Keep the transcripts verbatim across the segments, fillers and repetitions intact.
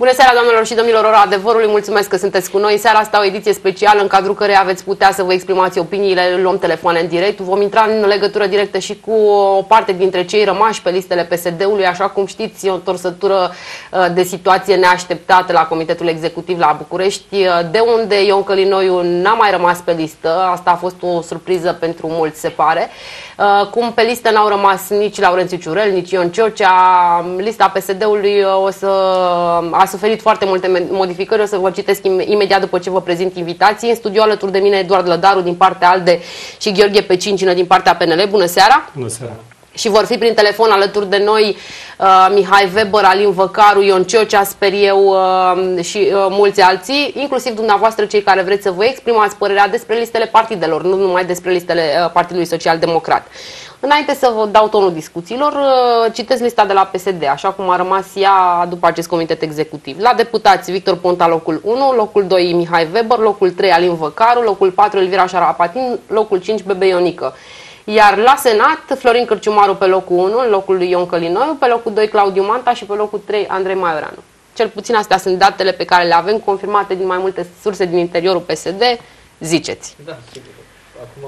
Bună seara, doamnelor și domnilor, ora adevărului, mulțumesc că sunteți cu noi. Seara asta o ediție specială în cadrul căreia aveți putea să vă exprimați opiniile, luăm telefoane în direct. Vom intra în legătură directă și cu o parte dintre cei rămași pe listele P S D-ului. Așa cum știți, e o întorsătură de situație neașteptată la Comitetul Executiv la București, de unde Ion Călinoiu n-a mai rămas pe listă. Asta a fost o surpriză pentru mulți, se pare. Cum pe listă n-au rămas nici Laurențiu Ciurel, nici Ion Ciocea, lista P S D-ului o să a suferit foarte multe modificări. O să vă citesc imediat după ce vă prezint invitații. În studio alături de mine Eduard Lădaru din partea ALDE și Gheorghe Pecincină din partea P N L. Bună seara! Bună seara! Și vor fi prin telefon alături de noi uh, Mihai Weber, Alin Văcaru, Ion Ciocea, sper eu, uh, și uh, mulți alții, inclusiv dumneavoastră, cei care vreți să vă exprimați părerea despre listele partidelor, nu numai despre listele uh, Partidului Social Democrat. Înainte să vă dau tonul discuțiilor, uh, citesc lista de la P S D, așa cum a rămas ea după acest comitet executiv. La deputați, Victor Ponta, locul unu, locul doi, Mihai Weber, locul trei, Alin Văcaru, locul patru, Elvira Șarapatin, locul cinci, Bebe Ionică. Iar la Senat, Florin Cârciumaru pe locul unu, în locul lui Ion Călinoiu, pe locul doi Claudiu Manta și pe locul trei Andrei Maioreanu. Cel puțin astea sunt datele pe care le avem, confirmate din mai multe surse din interiorul P S D. Ziceți. Da, sigur. Acum,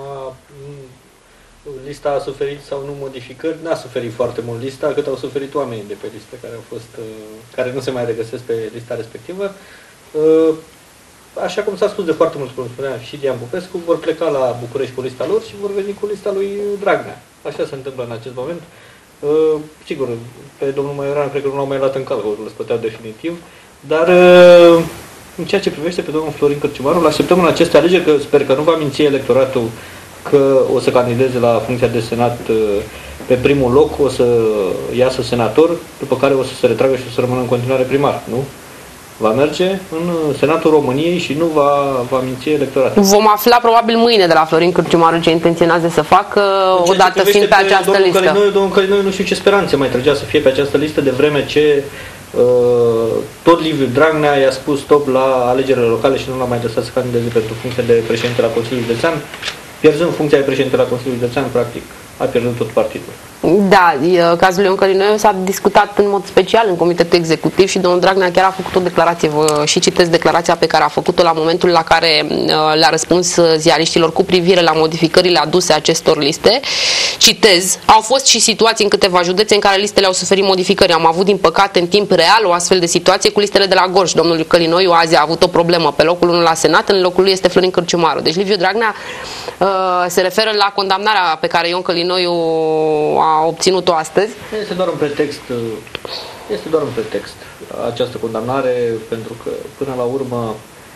lista a suferit sau nu modificări, n-a suferit foarte mult lista, cât au suferit oamenii de pe listă care au fost, care nu se mai regăsesc pe lista respectivă. Așa cum s-a spus de foarte mult, cum spunea și Dian Popescu, vor pleca la București cu lista lor și vor veni cu lista lui Dragnea. Așa se întâmplă în acest moment. Uh, sigur, pe domnul Maioreanu cred că nu l-au mai luat în calcă, îl spăteau definitiv, dar uh, în ceea ce privește pe domnul Florin Cârciumaru, îl așteptăm în aceste alegeri, că sper că nu va minți electoratul că o să candideze la funcția de senat uh, pe primul loc, o să iasă senator, după care o să se retragă și o să rămână în continuare primar, nu? Va merge în Senatul României și nu va, va minți electoratul. Vom afla probabil mâine de la Florin Cârciumaru ce intenționează să facă, odată fiind pe această domnul listă. Călinoiu, domnul Călinoiu nu știu ce speranțe mai trăgea să fie pe această listă, de vreme ce uh, tot Liviu Dragnea i-a spus stop la alegerile locale și nu l-a mai lăsat să candideze pentru funcția de președinte la Consiliul Județean. Pierzând funcția de președinte la Consiliul Județean, practic, a pierdut tot partidul. Da, cazul Ion Călinoiu s-a discutat în mod special în Comitetul Executiv și domnul Dragnea chiar a făcut o declarație. Vă și citesc declarația pe care a făcut-o la momentul la care le-a răspuns ziariștilor cu privire la modificările aduse acestor liste. Citez: au fost și situații în câteva județe în care listele au suferit modificări. Am avut, din păcate, în timp real o astfel de situație cu listele de la Gorj. Domnul Călinoiu azi a avut o problemă pe locul unu la Senat, în locul lui este Florin Cârciumaru. Deci Liviu Dragnea uh, se referă la condamnarea pe care Ion Călinoiu a obținut-o astăzi. Este doar un pretext, este doar un pretext această condamnare, pentru că până la urmă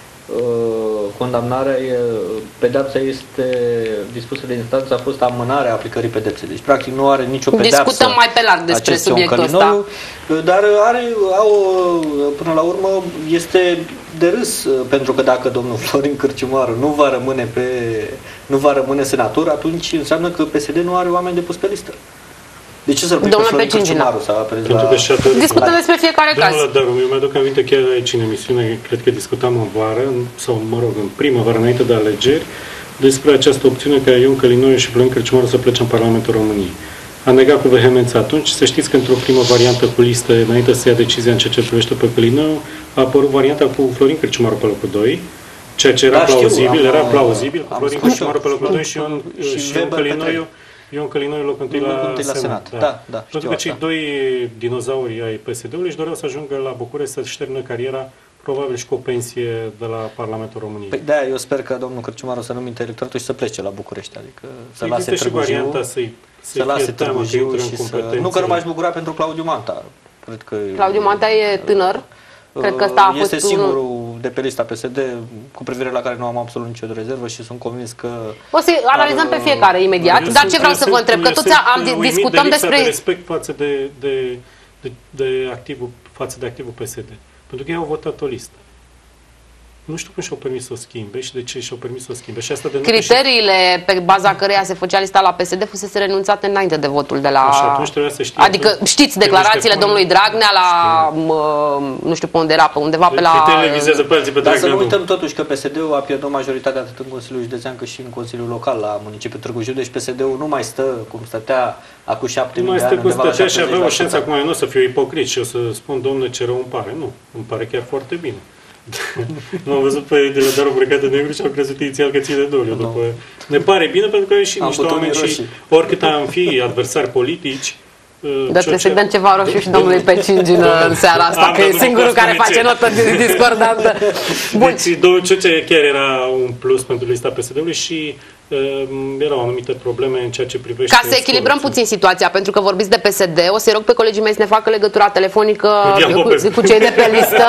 condamnarea, pedeapsa este dispusă de instanță, a fost amânarea aplicării pedepsei. Deci practic nu are nicio pedeapsă. Discutăm mai pe larg despre subiectul ăsta. Dar are, au, până la urmă este de râs, pentru că dacă domnul Florin Cârciumaru nu va rămâne pe nu va rămâne senator, atunci înseamnă că P S D nu are oameni de pus pe listă. De ce să-l pui pe Florin Cârciumaru să apeleze la... Discutăm despre fiecare caz. Domnule Daru, eu mi-aduc aminte chiar aici în emisiune, cred că discutam în vară, sau mă rog, în primăvară, înainte de alegeri, despre această opțiune ca Ion Călinoiu și Florin Cârciumaru să plece în Parlamentul României. A negat cu vehemență atunci. Să știți că într-o primă variantă cu listă, înainte să ia decizia în ceea ce privește pe Călinoiu, a apărut varianta cu Florin Cârciumaru pe locul doi, ceea ce era da, plauzibil, știu, am, era plauzibil, cu Florin Cârciumaru pe locul doi și Ion, și și Ion Călinoiu. Ion Călinoiu locul întâi la, la Senat. Senat. Da. Da, da, pentru că cei doi dinozauri ai P S D-ului își doreau să ajungă la București să-și termină cariera, probabil și cu o pensie de la Parlamentul României. Păi de-aia eu sper că domnul Cârciumaru să nu minte electoratul și să plece la București, adică să există lase Târgu Jiu, să-i să lase Târgu Jiu și să... Nu că nu m-aș bucura pentru Claudiu Manta. Cred că Claudiu Manta e tânăr. Cred că ăsta a este fost singurul un... de pe lista P S D cu privire la care nu am absolut nicio rezervă și sunt convins că... O să analizăm pe fiecare imediat, dar ce vreau să vă întreb, că toți am discutăm despre... de respect față de, de, de, de activul, față de activul P S D. Pentru că ei au votat o listă. nu știu cum și-au permis să o schimbe și de ce și-au permis să o schimbe. Și asta de criteriile și... pe baza căreia se făcea lista la P S D fusese renunțate înainte de votul de la... Și atunci trebuia să știe. Adică știți declarațiile domnului Dragnea la, mă, nu știu pe unde era, pe undeva pe la... Vizează pe alții, pe Dar să nu nu uităm totuși că P S D-ul a pierdut majoritatea atât în Consiliul Județean cât și în Consiliul Local la municipiul Târgu Jiu, deci P S D-ul nu mai stă cum stătea acum șapte mii de ani. Nu mai stă cum stătea și avea o șansă, acum eu nu o să fiu ipocrit și o să spun, domnule, ce rău îmi pare. Nu, îmi pare chiar foarte bine. Nu am văzut pe Deledarul Brăcat de Negru și am crezut inițial că ține doliu. No. După... Ne pare bine pentru că și niște oameni și oricât am fi adversari politici. Dar trebuie să-i dăm ceva roșu și domnului Pecingi în seara asta, că e singurul care face notă discordantă. Deci, domnul Ciuce chiar era un plus pentru lista P S D-ului și uh, erau anumite probleme în ceea ce privește... Ca să echilibrăm puțin situația, pentru că vorbiți de P S D, o să-i rog pe colegii mei să ne facă legătura telefonică cu, cu cei de pe listă,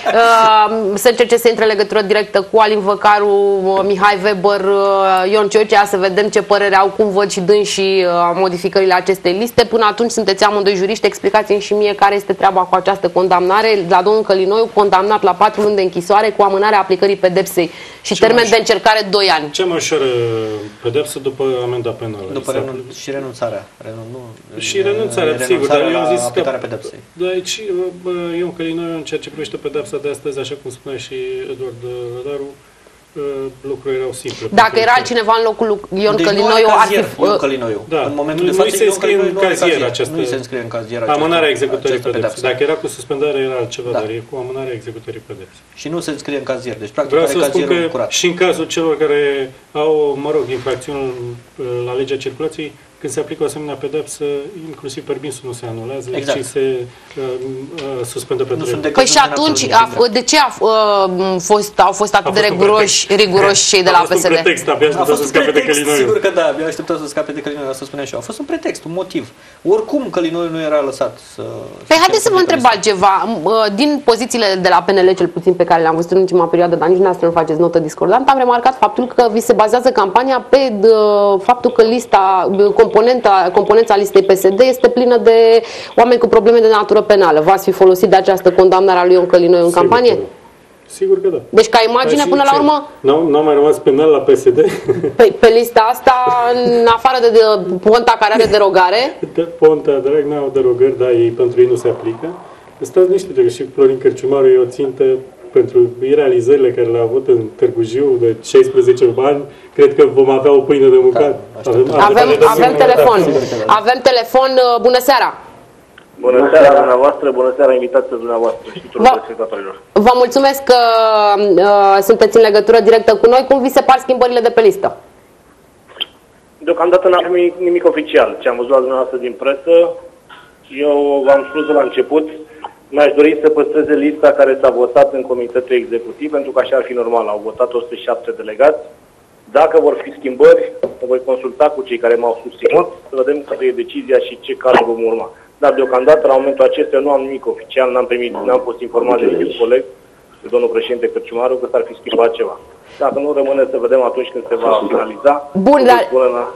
uh, să încerce să intre în legătură directă cu Alin Văcaru, Mihai Weber, uh, Ion Ciocea, să vedem ce părere au, cum văd și dânsii uh, modificările acestei liste. Până atunci sunteți amândoi juriști, explicați-mi și mie care este treaba cu această condamnare la domnul Călinoiu, condamnat la patru luni de închisoare cu amânarea aplicării pedepsei și ce termen de încercare doi ani. Ce mai ușor pedepsă după amenda penală. După renun și renunțarea. Renun nu, și renunțarea, renunțarea sigur, dar eu am zis că pedepsei. Da, aici Ion Călinoiu, în ceea ce privește pedepsa de astăzi, așa cum spunea și Eduard Rădaru, lucrurile erau simple. Dacă era altcineva în locul lui Ion deci Călinoiu, ar fi... Ion Călinoiu. Da, în momentul nu, de față, nu se înscrie în cazier această... Nu se înscrie în cazier amânarea executării pedepsei. Dacă era cu suspendare, era altceva, da. Dar e cu amânarea executării pedepsei. Și nu se înscrie în cazier. Deci, practic, vreau să spun că curat. Și în cazul celor care au, mă rog, infracțiuni la legea circulației, când se aplică o asemenea pedepsă, inclusiv permisul nu se anulează, exact. Ci se uh, uh, suspendă pe drept. Păi și atunci, a, de ce a, uh, fost, au fost atât de riguroși, riguroși cei de la P S D? A fost un pretext, abia așteptat să scape de Călinoiu. Sigur că da, abia așteptat să scape de Călinoiu, asta spunea și eu. A fost un pretext, un motiv. Oricum Călinoiu nu era lăsat să... Păi haideți să vă întreb altceva. Din pozițiile de la P N L, cel puțin pe care le-am văzut în ultima perioadă, dar nici dumneavoastră nu faceți notă discordantă, am remarcat faptul că vi se bazează campania pe faptul că lista, componenta, componența listei P S D este plină de oameni cu probleme de natură penală. V-ați fi folosit de această condamnare a lui Ion Călinoiu în Sigur campanie? Că da. Sigur că da. Deci ca imagine, până la urmă... N-au mai rămas penal la P S D? Pe, pe lista asta, în afară de, de Ponta care are derogare... De Ponta, Dragnea au derogări, dar ei, pentru ei nu se aplică. Stați niște, că și Florin Cărciumaru e o țintă pentru realizările care le-a avut în Târgu Jiu de șaisprezece ani, cred că vom avea o pâine de mâncat. Da, avem, avem, avem telefon. Avem telefon. Bună seara! Bună seara dumneavoastră, bună seara invitația dumneavoastră și tuturor telespectatorilor. Vă mulțumesc că uh, sunteți în legătură directă cu noi. Cum vi se par schimbările de pe listă? Deocamdată n-am nimic, nimic oficial. Ce am văzut la dumneavoastră din presă, eu v-am spus la început, mi-aș dori să păstreze lista care s-a votat în Comitetul Executiv, pentru că așa ar fi normal. Au votat o sută șapte delegați. Dacă vor fi schimbări, o voi consulta cu cei care m-au susținut, să vedem care e decizia și ce cale vom urma. Dar deocamdată, la momentul acesta, nu am nimic oficial, n-am primit, n-am fost informat de niciun coleg, de domnul președinte Cărciumaru, că s-ar fi schimbat ceva. Dacă nu rămâne să vedem atunci când se va finaliza. Bun, dar...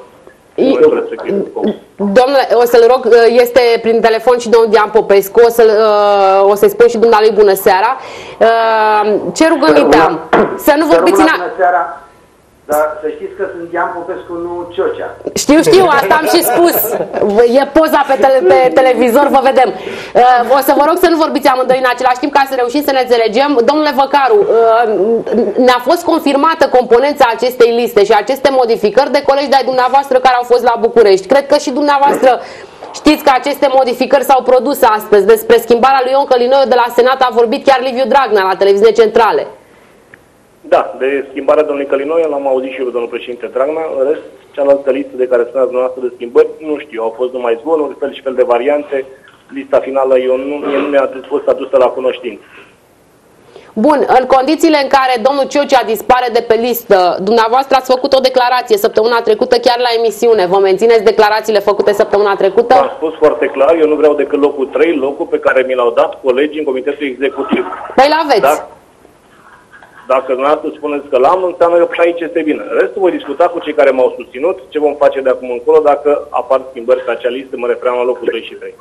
Domnule, o să-l rog, este prin telefon și domnul Dian Popescu, o să-i o să spun și dumnealui bună seara. Ce rugăminte am? Să nu vorbiți în... Dar să știți că sunt Dian Popescu, nu Ciocea. Știu, știu, asta am și spus. E poza pe, tele, pe televizor, vă vedem. O să vă rog să nu vorbiți amândoi în același timp ca să reușim să ne înțelegem. Domnule Văcaru, ne-a fost confirmată componența acestei liste și aceste modificări de colegi de-ai dumneavoastră care au fost la București. Cred că și dumneavoastră știți că aceste modificări s-au produs astăzi. Despre schimbarea lui Ion Călinoiu de la Senat a vorbit chiar Liviu Dragnea la televiziune centrale. Da, de schimbarea domnului Călinoiu l-am auzit și eu pe domnul președinte Dragnea. În rest, cealaltă listă de care spuneați dumneavoastră de schimbări, nu știu, au fost numai zvonuri, fel și fel de variante. Lista finală eu nu, nu mi-a fost adusă la cunoștință. Bun, în condițiile în care domnul Ciocea dispare de pe listă, dumneavoastră ați făcut o declarație săptămâna trecută chiar la emisiune. Vă mențineți declarațiile făcute săptămâna trecută? Am spus foarte clar, eu nu vreau decât locul trei, locul pe care mi l-au dat colegii în Comitetul Executiv. Păi l-aveți. Da? Dacă dumneavoastră spuneți că l-am, înseamnă că aici este bine. Restul voi discuta cu cei care m-au susținut, ce vom face de acum încolo dacă apar schimbări pe acea listă, mă referam la locul doi și trei.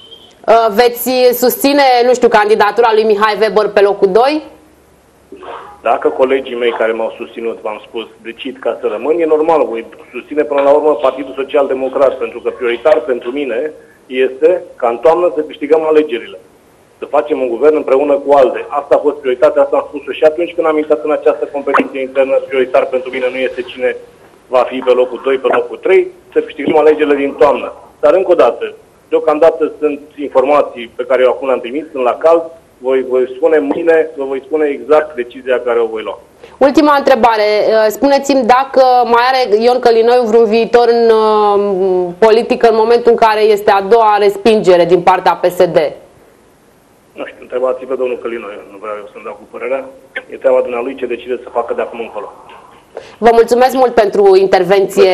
Veți susține, nu știu, candidatura lui Mihai Weber pe locul doi? Dacă colegii mei care m-au susținut, v-am spus, decid ca să rămân, e normal, voi susține până la urmă Partidul Social-Democrat, pentru că prioritar pentru mine este ca în toamnă să câștigăm alegerile. Să facem un guvern împreună cu ALDE. Asta a fost prioritatea, asta am spus și atunci când am intrat în această competiție internă. Prioritar pentru mine nu este cine va fi pe locul doi, pe locul trei, să câștigăm alegerile din toamnă. Dar încă o dată, deocamdată sunt informații pe care eu acum le-am primit, sunt la cald, voi, voi spune mâine, vă voi spune exact decizia care o voi lua. Ultima întrebare. Spuneți-mi dacă mai are Ion Călinoiu vreun viitor în uh, politică în momentul în care este a doua respingere din partea P S D? Nu știu, întrebați pe domnul Călinoiu, nu vreau eu să-mi dau cu părerea. E treaba dumnealui ce decide să facă de acum încolo. Vă mulțumesc mult pentru intervenție.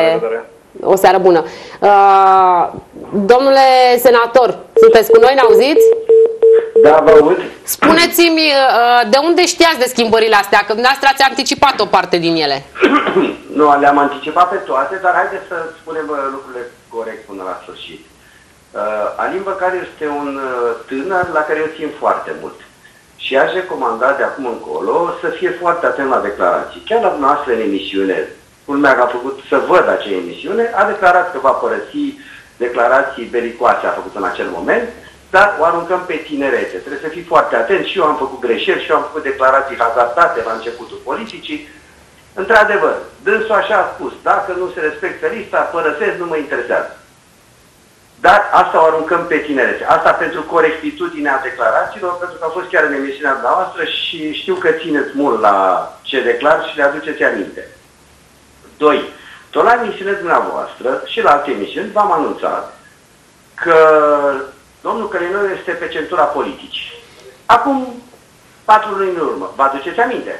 O seară bună. Uh, domnule senator, sunteți cu noi, ne-auziți? Da, vă aud. Spuneți-mi, uh, de unde știați de schimbările astea? Că dumneavoastră ați anticipat o parte din ele. Nu, le-am anticipat pe toate, dar haideți să spunem lucrurile corect până la sfârșit. Uh, Alin Văcariu este un uh, tânăr la care eu țin foarte mult. Și aș recomanda de acum încolo să fie foarte atent la declarații. Chiar la dumneavoastră în emisiune, culmea că a făcut să văd acea emisiune, a declarat că va părăsi declarații belicoase, a făcut în acel moment, dar o aruncăm pe tinerete. Trebuie să fii foarte atent. Și eu am făcut greșeli și eu am făcut declarații hazardate la începutul politicii. Într-adevăr, dânsul așa a spus, dacă nu se respectă lista, părăsesc, nu mă interesează. Dar asta o aruncăm pe tinerete. Asta pentru corectitudinea declarațiilor, pentru că a fost chiar în emisiunea dumneavoastră și știu că țineți mult la ce declar și le aduceți aminte. Doi. Tot la emisiunea dumneavoastră și la alte emisiuni v-am anunțat că domnul Călinoiu este pe centura politicii. Acum patru luni în urmă. Vă aduceți aminte?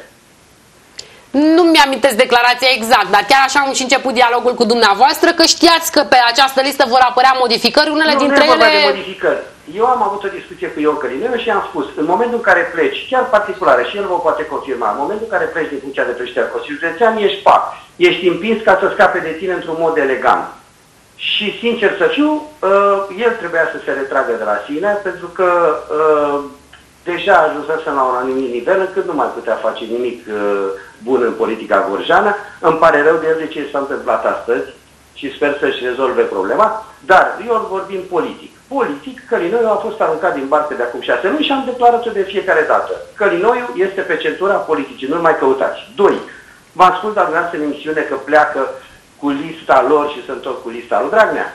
Nu mi-amintesc declarația exact, dar chiar așa am și început dialogul cu dumneavoastră, că știați că pe această listă vor apărea modificări, unele nu, dintre nu ele... ele... de modificări. Eu am avut o discuție cu Ion Călinoiu și am spus, în momentul în care pleci, chiar particulară, și el vă poate confirma, în momentul în care pleci din funcția de președinte al Consiliului Județean, ești pac, ești împins ca să scape de tine într-un mod elegant. Și, sincer să fiu, uh, el trebuia să se retragă de la sine, pentru că uh, deja ajunsesem la un anumit nivel încât nu mai putea face nimic uh, bun în politica gorjeană. Îmi pare rău de el de ce s-a întâmplat astăzi și sper să-și rezolve problema, dar eu vorbim politic. Politic, Călinoiu a fost aruncat din barcă de acum șase luni și am declarat-o de fiecare dată. Călinoiu este pe centura politicii, nu mai căutați. Doi. Vă ascult la dumneavoastră în emisiune că pleacă cu lista lor și se întorc cu lista lui Dragnea.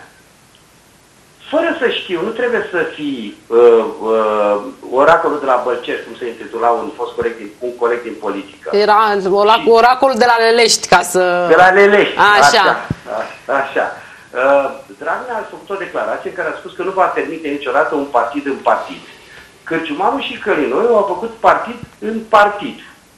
Fără să știu, nu trebuie să fii uh, uh, oracolul de la Bălcești, cum se intitula un fost coleg din, un coleg din politică. Era oracolul de la Lelești, ca să... De la Lelești, așa. Așa. așa. Uh, Dragnea a făcut o declarație în care a spus că nu va permite niciodată un partid în partid. Cârciumaru și Călinoiu au făcut partid în partid.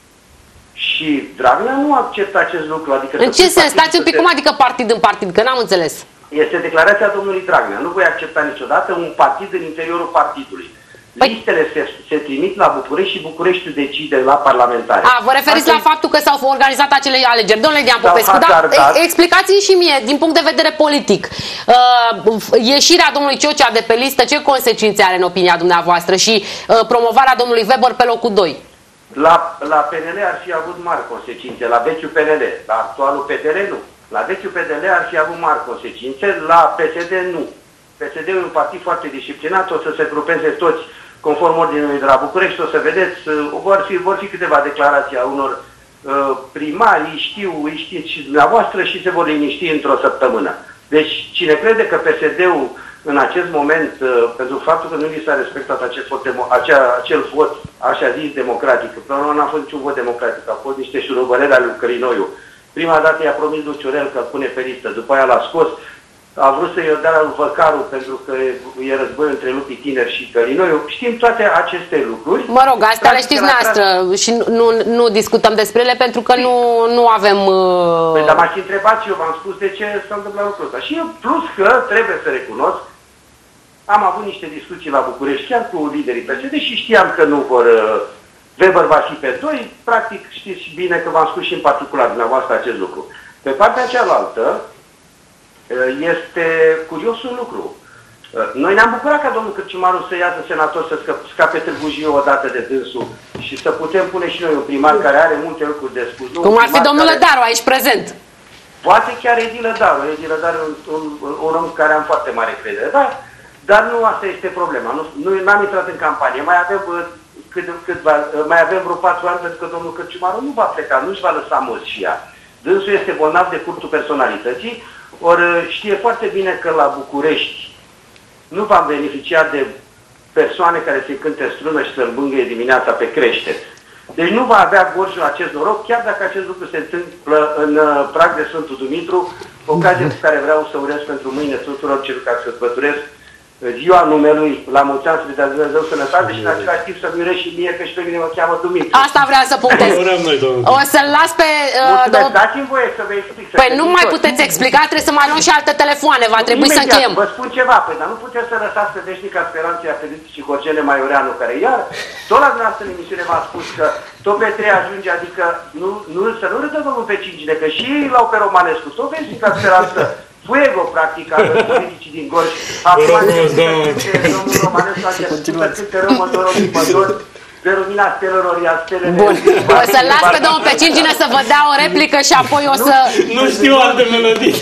Și Dragnea nu acceptă acest lucru. Adică în ce sens? Stați un pic, cum adică partid în partid? Că n-am înțeles. Este declarația domnului Dragnea. Nu voi accepta niciodată un partid în interiorul partidului. Păi... Listele se, se trimit la București și Bucureștiul decide la parlamentare. A, vă referiți Asta... la faptul că s-au organizat acele alegeri. Domnule Dean Popescu, dar explicați-mi și mie, din punct de vedere politic, uh, ieșirea domnului Ciocea de pe listă, ce consecințe are în opinia dumneavoastră și uh, promovarea domnului Weber pe locul doi? La, la P N L ar fi avut mari consecințe, la vechiul P N L, la actualul P D L nu. La vechiul P D L ar fi avut mari consecințe, la P S D nu. P S D e un partid foarte disciplinat, o să se grupeze toți conform ordinului de la București, o să vedeți, vor fi, vor fi câteva declarații a unor uh, primari, știu, îi știți și dumneavoastră și se vor liniști într-o săptămână. Deci cine crede că P S D-ul în acest moment, uh, pentru faptul că nu li s-a respectat acest vot, acea, acel vot, așa zis, democratic, până la urmă n-a fost niciun vot democratic, au fost niște șurubăreli ale lui Călinoiu. Prima dată i-a promis lui Ciorel că îl pune pe listă, după aia l-a scos, a vrut să-i dea lui Văcaru pentru că e război între lupii tineri și Călinoiu. Știm toate aceste lucruri. Mă rog, astea le știți noastră și nu, nu, nu discutăm despre ele pentru că nu, nu avem... Uh... Păi, dar m-ați întrebat și eu v-am spus de ce s-a întâmplat lucrul ăsta. Și eu, plus că, trebuie să recunosc, am avut niște discuții la București chiar cu liderii P S D și știam că nu vor... Uh, Weber va fi pe doi, practic știți bine că v-am spus și în particular dumneavoastră acest lucru. Pe partea cealaltă, este curios un lucru. Noi ne-am bucurat ca domnul Cârciumaru să iasă senator, să scape Târgu Jiu odată de dânsul și și să putem pune și noi un primar care are multe lucruri de spus. Nu Cum ar fi domnul care... Lădaru aici prezent. Poate chiar Edi Lădaru. Edi Lădaru e un, un, un om care am foarte mare credere, dar, dar nu asta este problema. Nu, nu am intrat în campanie. Mai avem, cât, cât va, mai avem vreo patru ani pentru că domnul Cărciumaru nu va pleca, nu își va lăsa moșia. Dânsul este bolnav de cultul personalității, ori știe foarte bine că la București nu va beneficia de persoane care se cânte strună și să îmbângâie dimineața pe creștere. Deci nu va avea Gorjul acest noroc, chiar dacă acest lucru se întâmplă în prag de Sfântul Dumitru, ocazie cu care vreau să urez pentru mâine tuturor celor care se sărbătoresc ziua numelui, la mulți ani, să le dea Dumnezeu sănătate și în același timp să-mi urez și mie, că și pe mine mă cheamă Dumitru. Asta vreau să punctez. O să-l las pe... Uh, domn... Dați-mi voie să vă explic. Păi nu mai puteți explica, trebuie să mai luăm și alte telefoane, va trebui să încheiem. Vă spun ceva, păi, dar nu puteți să lăsați pe veșnica speranței a Felicii Corgele Maioreanu, care iar tot la dumneavoastră în emisiune v-a spus că tot pe trei ajunge, adică nu, nu, să nu râdă domnul pe cingine, că și ei l-au pe Romanescu, tot veșnica speranță. Fuego, practic, a politicii din Gorj. Acum domnul Romanescu a început să cânte rău, mă dor, mă dor, de lumina stelelor, iar stelele... Bun, o să las pe domnul Pecingină să vă dea o replică și apoi o să... Nu știu alte melodii.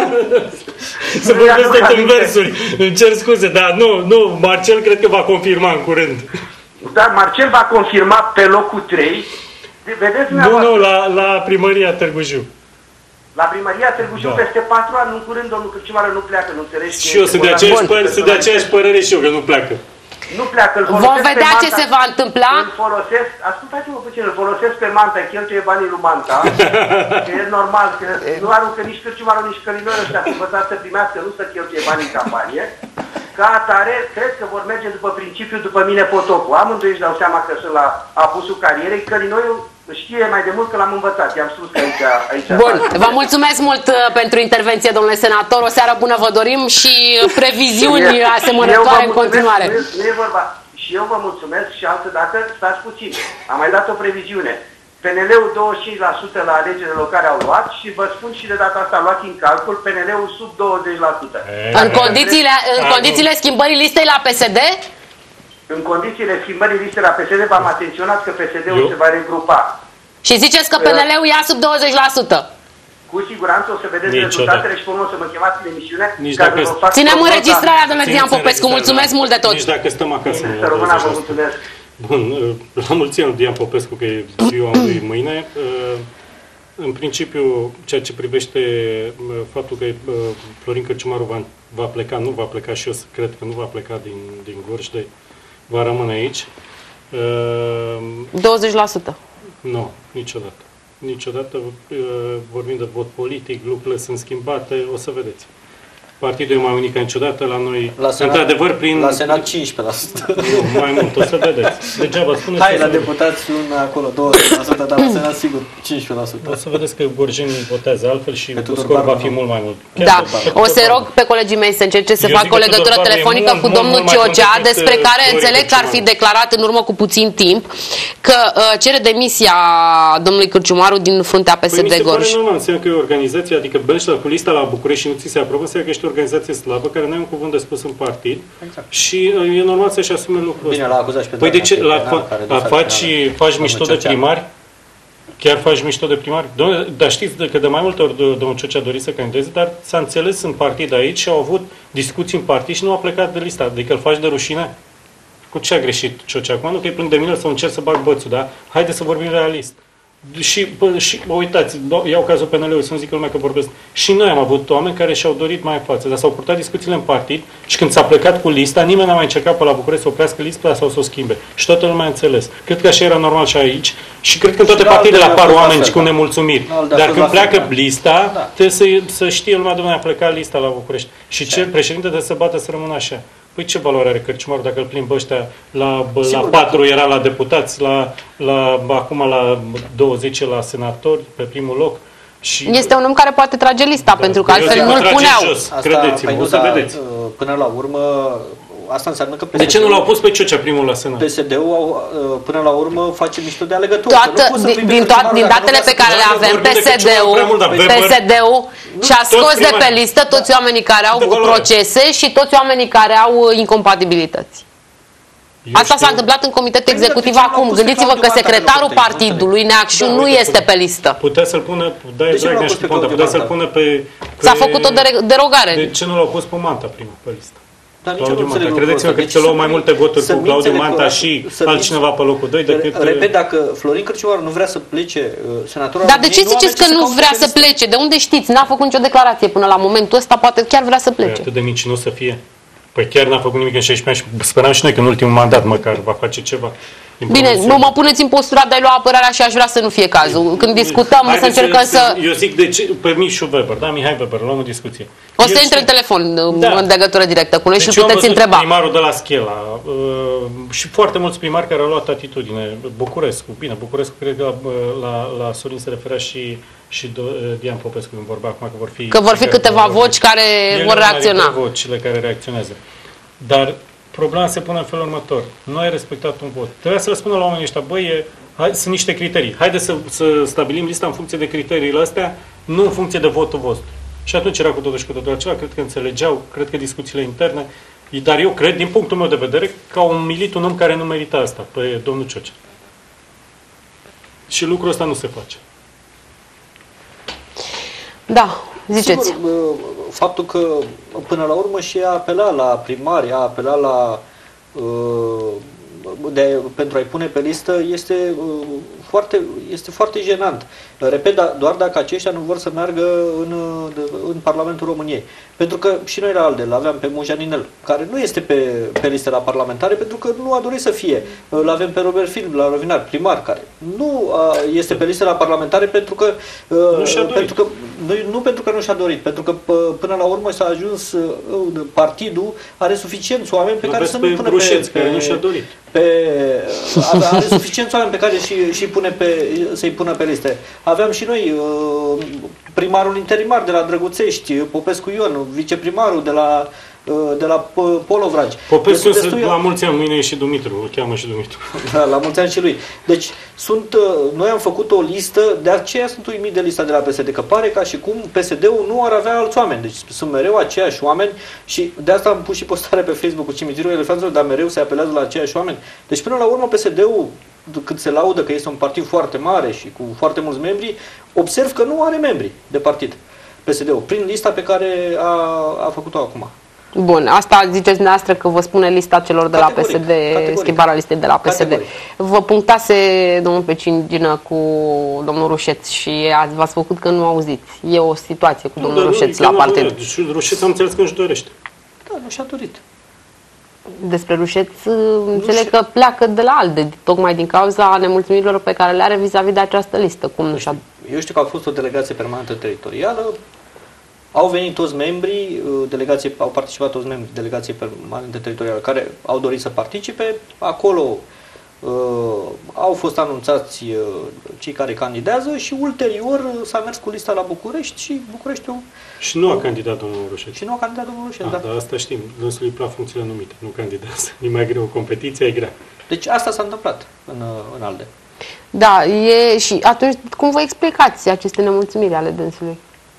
Să vorbesc decât versuri. Îmi cer scuze, dar nu, nu, Marcel cred că va confirma în curând. Da, Marcel va confirma pe locul trei. Vedeți, nu, nu, la, la primăria Târgu Jiu. La primăria Târgu Jiu, da. Peste patru ani, în curând, domnul Cărciumară nu pleacă, nu înțelegi? Și eu sunt de aceeași, păr- de aceeași părere și eu, că nu pleacă. Nu pleacă, îl vom vedea ce se va întâmpla. Îl folosesc, ascultați-mă puțin, îl folosesc pe Manta, cheltuie banii lui Manta, că e normal, că nu aruncă nici Cărciumară, nici Călinoi ăștia, să învățați să primească, nu să cheltuie banii în campanie. Ca atare, cred că vor merge după principiul, după mine potopul. Amândoi își dau seama că sunt la apusul carierei, Călinoiul știe mai de mult că l-am învățat. I-am spus că aici... aici Bun, vă mulțumesc mult pentru intervenție, domnule senator. O seară bună vă dorim și previziuni asemănătoare în continuare. Nu, nu e vorba. Și eu vă mulțumesc și altă dată, stați puțin. Am mai dat o previziune. P N L-ul douăzeci și cinci la sută la alegerile locale au luat și vă spun și de data asta luați în calcul P N L-ul sub douăzeci la sută. În condițiile, în condițiile schimbării listei la P S D? În condițiile schimbării listei la P S D v-am atenționat că P S D-ul se va regrupa. Și ziceți că P N L-ul ia sub douăzeci la sută. Cu siguranță o să vedeți Niciodată. rezultatele și până o să mă chemați în emisiune. Ținem înregistrarea, domnule Dian Popescu. Mulțumesc mult de tot. Nici dacă stăm acasă. Să rămână, vă mulțumesc. Bun, la mulți ani Dian Popescu, că e ziua lui mâine. În principiu, ceea ce privește faptul că Florin Cărciumaru va, va pleca, nu va pleca și eu cred că nu va pleca din, din Gorj, de, va rămâne aici. douăzeci la sută. Nu, niciodată. Niciodată vorbim de vot politic, lucrurile sunt schimbate, o să vedeți. Partidul e mai unic ca niciodată la noi. La Senat, într-adevăr, prin... la Senat cincisprezece la sută. Nu, mai mult, o să vedeți. Degeaba spuneți. Hai, la deputați luna acolo douăzeci la sută, dar la Senat sigur cincisprezece la sută. O să vedeți că gorjenii votează altfel și scor va fi mult mai mult. Chiar da, o să rog pe colegii mei să încerce să facă o legătură telefonică cu domnul Ciocea, despre care înțeleg că ar fi declarat în urmă cu puțin timp că uh, cere demisia domnului Cărciumaru din fruntea P S D Gorj. Păi mi se pare normal, înseamnă că e o organizație, adică mergi cu lista la București și nu ți se aprobă, înseamnă că ești o organizație slabă, care nu ai un cuvânt de spus în partid, exact. Și e normal să-și asume lucrul ăsta. Bine, l-a acuzat și pe păi de ce? La, penal, la faci, faci mișto de primari? Chiar faci mișto de primari? Dar știți că de mai multe ori domnul Ciocea a dorit să candideze, dar s-a înțeles în partid aici și au avut discuții în partid și nu a plecat de lista. Adică îl faci de rușine? Cu ce a greșit Ciocea? Acum nu că îi plâng de mine sau încerc să bag bățul, da? Haideți să vorbim realist. Și, bă, și bă, uitați, iau cazul P N L-ului, să nu zic lumea că vorbesc. Și noi am avut oameni care și-au dorit mai în față, dar s-au purtat discuțiile în partid și când s-a plecat cu lista, nimeni n-a mai încercat pe la București să oprească lista sau să o schimbe. Și toată lumea a înțeles. Cred că așa era normal și aici și cred că în toate partidele apar oameni și cu nemulțumiri. Dar când pleacă lista, da. trebuie să, să știe lumea de unde a plecat lista la București. Și ce președinte de să bată să rămână așa. Păi ce valoare are Cărciumaru dacă îl plimbă ăștia la, la patru era la deputați, la, la, acum la douăzeci la senatori, pe primul loc. Și este un om care poate trage lista, da, pentru că altfel nu-l puneau. Credeți-mă, o să vedeți. Până la urmă, asta înseamnă că P S D-ul, de ce nu l-au pus pe Ciocea primul la Senat? P S D-ul până la urmă face mișto de alegători. Toată, din, din, toat, din datele pe care le avem, P S D-ul P S D-ul și-a scos de pe listă toți oamenii care au procese și toți oamenii care au incompatibilități. Eu Asta știu... s-a întâmplat în comitetul Păi, executiv dar acum. de ce nu l-au pus Gândiți-vă pe că Claudiu secretarul Manta pe partidului, Neacșu, Da, nu uite, este pe listă. Putea să-l pună, da, De ce nu l-au pus pe Ponta, Claudiu putea să-l Manta? pună pe, pe... S-a făcut o dere- derogare. De ce nu l-au pus pe Manta primul pe listă? Dar nici eu Claudiu nu Manta. înțeleg Credeți-mă că lucrul ăsta. se luau Deci mai să- multe voturi cu Claudiu sămânțele Manta cu- și sămânțele- altcineva pe locul doi decât... Repet, dacă Florin Cârcioaru nu vrea să plece uh, senatorul Dar de României, ce ziceți are că ce nu caute vrea pe să listă. plece? De unde știți? N-a făcut nicio declarație până la momentul ăsta, poate chiar vrea să Păi plece. atât de mincinos să fie. Păi chiar n-a făcut nimic în șaisprezece ani și speram și noi că în ultimul mandat măcar va face ceva. Bine, nu mă puneți în postura de a lua apărarea și aș vrea să nu fie cazul. Când discutăm, să încercăm să... Eu zic de ce, pe Mișu Weber, da, Mihai Weber, luăm o discuție. O să El intre în știe- telefon Da. în legătură directă cu noi și Deci îl eu am puteți văzut întreba. primarul de la Schela uh, și foarte mulți primari care au luat atitudine. Bucurescu, bine, Bucurescu cred că uh, la, la Sorin se referea și, și do, uh, Dian Popescu când vorbea acum că vor fi... Că vor fi câteva voci care El vor e una reacționa. dintre vocile care reacționează. Dar problema se pune în felul următor. Nu ai respectat un vot. Trebuia să le spună la oamenii ăștia, băi, e, hai, sunt niște criterii. Haideți să, să stabilim lista în funcție de criteriile astea, nu în funcție de votul vostru. Și atunci era cu totul și cu totul altceva. Cred că înțelegeau, cred că discuțiile interne. Dar eu cred, din punctul meu de vedere, că au umilit un om care nu merita asta, pe domnul Ciocea. Și lucrul ăsta nu se face. Da, ziceți. Sigur, faptul că până la urmă și a apelat la primari, a apelat la de, pentru a-i pune pe listă este foarte, este foarte jenant. Repet, doar dacă aceștia nu vor să meargă în, în Parlamentul României. Pentru că și noi la ALDE l-aveam pe Mujaninel, care nu este pe, pe listă la parlamentare, pentru că nu a dorit să fie. L-avem pe Robert Film, la Rovinar, primar, care nu este pe listă la parlamentare pentru că nu, și-a pentru că, nu, nu pentru că nu și-a dorit, pentru că până la urmă s-a ajuns, partidul are suficienți oameni pe care să nu pună Brușeț, pe, care nu și-a dorit. Pe, are suficienți oameni pe care și, și pune pe, să-i pună pe liste. Aveam și noi primarul interimar de la Drăguțești, Popescu Ion, viceprimarul de la, de la Polovragi. Popescu destui... la mulți ani, mâine e și Dumitru, îl cheamă și Dumitru. Da, la mulți ani și lui. Deci, sunt, noi am făcut o listă, de aceea sunt uimit de lista de la P S D, că pare ca și cum P S D-ul nu ar avea alți oameni. Deci sunt mereu aceiași oameni și de asta am pus și postare pe Facebook cu Cimitirul Elefanților, dar mereu se apelează la aceiași oameni. Deci până la urmă P S D-ul, cât se laudă că este un partid foarte mare și cu foarte mulți membri, observ că nu are membri de partid P S D-ul, prin lista pe care a, a făcut-o acum. Bun, asta ziceți dumneavoastră că vă spune lista celor de Categoric, la P S D, categoric. schimbarea listei de la P S D. Categoric. Vă punctase domnul Pecingină cu domnul Rușeț și ați, v-ați făcut că nu auziți. E o situație cu domnul Rușeț la partid. Rușeț am înțeles că nu-și dorește. Da, nu și-a dorit. Despre Rușeț înțeleg că pleacă de la ALDE, tocmai din cauza nemulțumirilor pe care le are vis-a-vis de această listă. Cum nu și-a... Eu știu că a fost o delegație permanentă teritorială, au venit toți membrii, delegație, au participat toți membrii delegației permanente teritoriale care au dorit să participe. Acolo uh, au fost anunțați uh, cei care candidează și ulterior s-a mers cu lista la București și Bucureștiul... Și nu a candidat domnul Rușeț. Și nu a candidat domnul Rușeț, da. Dar asta știm, dânsul îi plac funcțiile numite, nu candidează. E mai greu, competiția e grea. Deci asta s-a întâmplat în, în ALDE. Da, e și atunci cum vă explicați aceste nemulțumiri ale dânsului?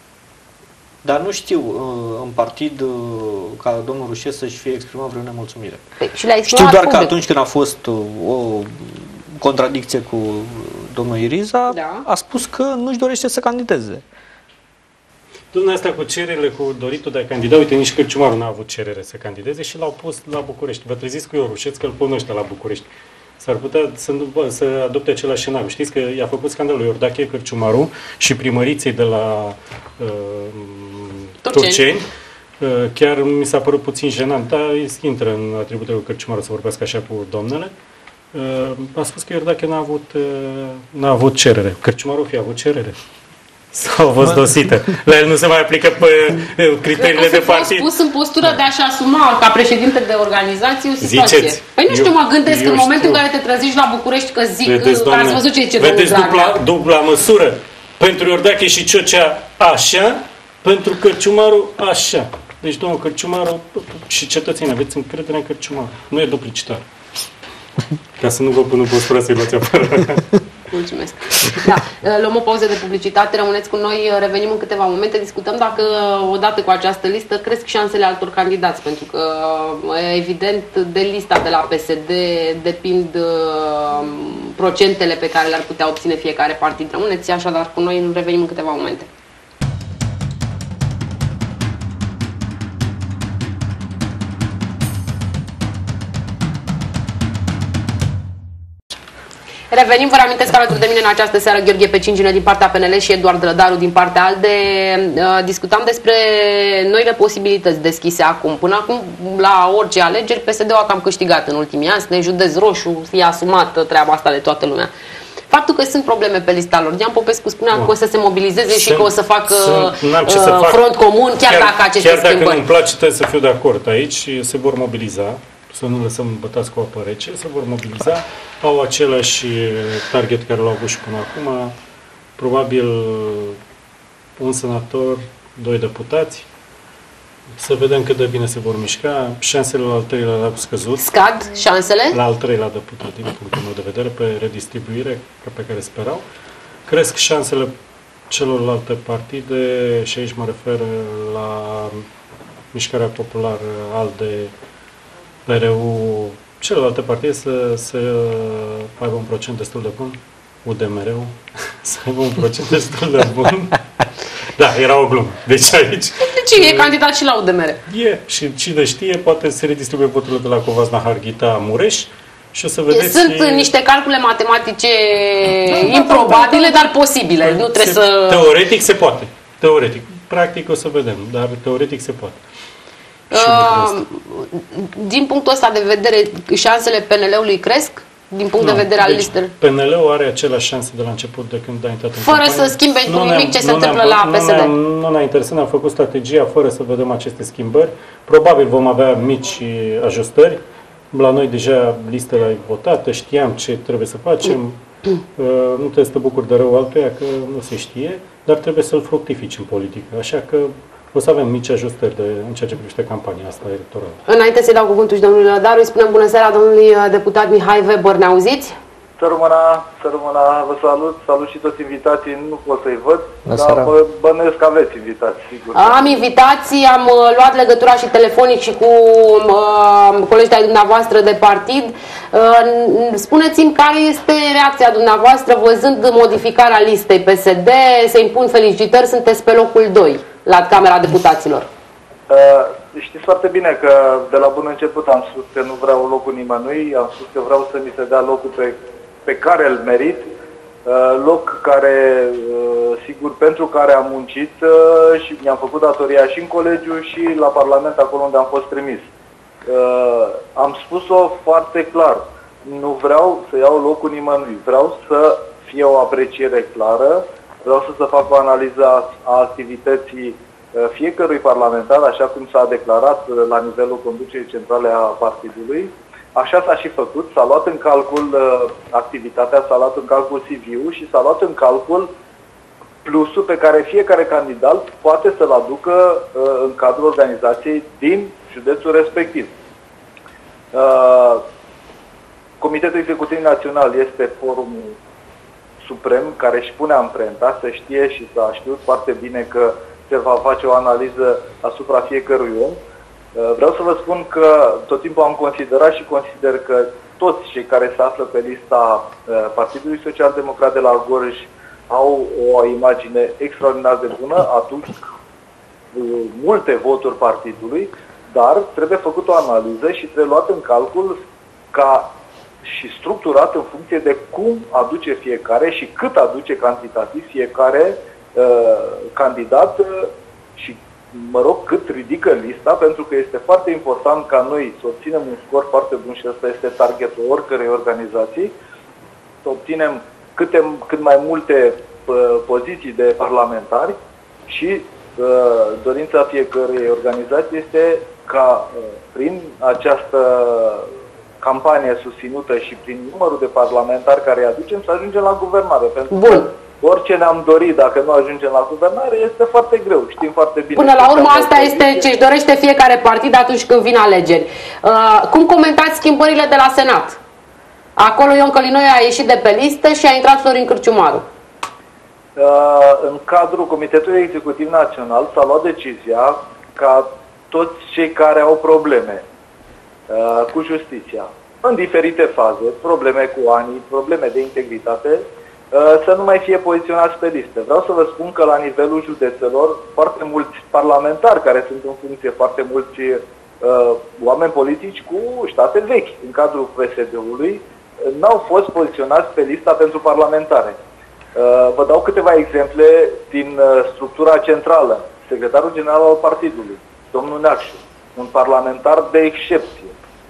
Dar nu știu în partid ca domnul Rușeț să-și fie exprimat vreo nemulțumire. Păi, și le-a știu doar public. că atunci când a fost o contradicție cu domnul Iriza, da. a spus că nu-și dorește să candideze. Domnul asta cu cererile, cu doritul de a candida, uite, nici Cârciumaru n-a avut cerere să candideze și l-au pus la București. Vă treziți cu eu, Rușeț, că îl cunoște la București. S-ar putea să, să adopte același scenariu. Știți că i-a făcut scandalul Iordache Cârciumaru și primăriței de la uh, Turceni. Uh, chiar mi s-a părut puțin jenant, dar intră în atributul lui Cârciumaru să vorbească așa cu domnele. Uh, a spus că Iordache n-a avut, uh, n-a avut cerere. Cârciumaru fi avut cerere. Sau a fost dosită. La el nu se mai aplică pe criteriile de partid. Cred că pus în postură da. de a-și asuma ca președinte de organizație o situație. Ziceți, păi nu știu, eu, mă gândesc în momentul știu. în care te trezești la București că zic vedeți, că doamne, ați văzut ce zice vedeți domnul dupla, dupla măsură. Pentru Iordache și Ciocea așa, pentru Cârciumaru așa. Deci domnul Cârciumaru și cetățenii, aveți încredere în Cârciumaru. Nu e duplicitar. Ca să nu vă pun în postura să-i luați apărarea. Mulțumesc. Da, luăm o pauză de publicitate, rămâneți cu noi, revenim în câteva momente, discutăm dacă odată cu această listă cresc șansele altor candidați, pentru că evident de lista de la P S D depind procentele pe care le-ar putea obține fiecare partid. Rămâneți așadar cu noi, revenim în câteva momente. Revenim, vă reamintesc că alături de mine în această seară Gheorghe Pecingină din partea P N L și Eduard Rădaru din partea ALDE. Discutam despre noile posibilități deschise acum. Până acum, la orice alegeri, P S D-ul a cam câștigat în ultimii ani, să ne județ roșu, fie asumată treaba asta de toată lumea. Faptul că sunt probleme pe lista lor. Dian Popescu spunea Bun. că o să se mobilizeze sunt, și că o să facă sunt, ce să fac. front comun, chiar, chiar dacă aceste chiar schimbări. Chiar dacă nu-mi place, trebuie să fiu de acord aici, se vor mobiliza. Să nu lăsăm bătați cu apă rece, se vor mobiliza, au același target care l-au avut și până acum, probabil un senator, doi deputați, să vedem cât de bine se vor mișca, șansele la al treilea au scăzut. Scad șansele? La al treilea deputat, din punctul meu de vedere, pe redistribuire, pe care sperau. Cresc șansele celorlalte partide și aici mă refer la Mișcarea Populară, ALDE, P R U, celelalte partide să, să aibă un procent destul de bun, U D M R-ul, să aibă un procent destul de bun. Da, era o glumă. Deci aici... Deci e candidat și la U D M R. E, și cine știe, poate se redistribuie voturile de la Covasna, Harghita, Mureș și o să vedeți... Sunt e... niște calcule matematice da, improbabile, da, da, da. dar posibile. Păi, nu trebuie se, să... Teoretic se poate. Teoretic. Practic o să vedem, dar teoretic se poate. Uh, din punctul ăsta de vedere, șansele P N L-ului cresc? Din punct no, de vedere al deci listelor? P N L-ul are aceleași șanse de la început de când a intrat în Fără campanie. să schimbe nu nimic ce se întâmplă la P S D. Nu ne-a interesat, ne-am făcut strategia fără să vedem aceste schimbări. Probabil vom avea mici ajustări. La noi deja listele ai votate, știam ce trebuie să facem. Nu trebuie să te bucuri de rău altuia, că nu se știe, dar trebuie să-l fructifici în politică. Așa că o să avem mici ajustări de, în ceea ce privește campania asta electorală. Înainte să-i dau cuvântul și domnului Rădaru, îi spunem bună seara domnului deputat Mihai Weber. Ne auziți? Să rămâna, să rămâna, vă salut, salut și toți invitații, nu pot să-i văd, dar bă, bănuiesc că aveți invitați, sigur. Am invitații, am uh, luat legătura și telefonic și cu uh, colegii ai dumneavoastră de partid. Uh, spuneți-mi care este reacția dumneavoastră văzând modificarea listei P S D, se impun felicitări, sunteți pe locul doi la Camera Deputaților. Uh, știți foarte bine că de la bun început am spus că nu vreau locul nimănui, am spus că vreau să mi se dea locul pe pe care îl merit, loc care, sigur, pentru care am muncit și mi-am făcut datoria și în colegiu și la Parlament, acolo unde am fost trimis. Am spus-o foarte clar, nu vreau să iau locul nimănui, vreau să fie o apreciere clară, vreau să se facă o analiză a activității fiecărui parlamentar, așa cum s-a declarat la nivelul conducerii centrale a partidului. Așa s-a și făcut, s-a luat în calcul uh, activitatea, s-a luat în calcul C V-ul și s-a luat în calcul plusul pe care fiecare candidat poate să-l aducă uh, în cadrul organizației din județul respectiv. Uh, Comitetul Executiv Național este forumul suprem care își pune amprenta, să știe și s-a știut foarte bine că se va face o analiză asupra fiecărui om. Vreau să vă spun că tot timpul am considerat și consider că toți cei care se află pe lista Partidului Social Democrat de la Gorj au o imagine extraordinar de bună, aduc multe voturi partidului, dar trebuie făcut o analiză și trebuie luat în calcul ca și structurat în funcție de cum aduce fiecare și cât aduce cantitativ fiecare uh, candidat uh, și mă rog, cât ridică lista, pentru că este foarte important ca noi să obținem un scor foarte bun și ăsta este targetul oricărei organizații, să obținem câte, cât mai multe uh, poziții de parlamentari și uh, dorința fiecărei organizații este ca uh, prin această campanie susținută și prin numărul de parlamentari care îi aducem să ajungem la guvernare. Pentru Bun. că orice ne-am dorit, dacă nu ajungem la guvernare, este foarte greu. Știm foarte bine. Până la urmă, asta este ce își dorește fiecare partid atunci când vin alegeri. Uh, cum comentați schimbările de la Senat? Acolo Ion Călinoiu a ieșit de pe listă și a intrat Florin Cârciumaru. În cadrul Comitetului Executiv Național s-a luat decizia ca toți cei care au probleme cu justiția, în diferite faze, probleme cu anii, probleme de integritate, să nu mai fie poziționați pe listă. Vreau să vă spun că la nivelul județelor, foarte mulți parlamentari care sunt în funcție, foarte mulți uh, oameni politici cu state vechi în cadrul P S D-ului, n-au fost poziționați pe lista pentru parlamentare. Uh, vă dau câteva exemple din uh, structura centrală. Secretarul general al partidului, domnul Neacșu, un parlamentar de excepție,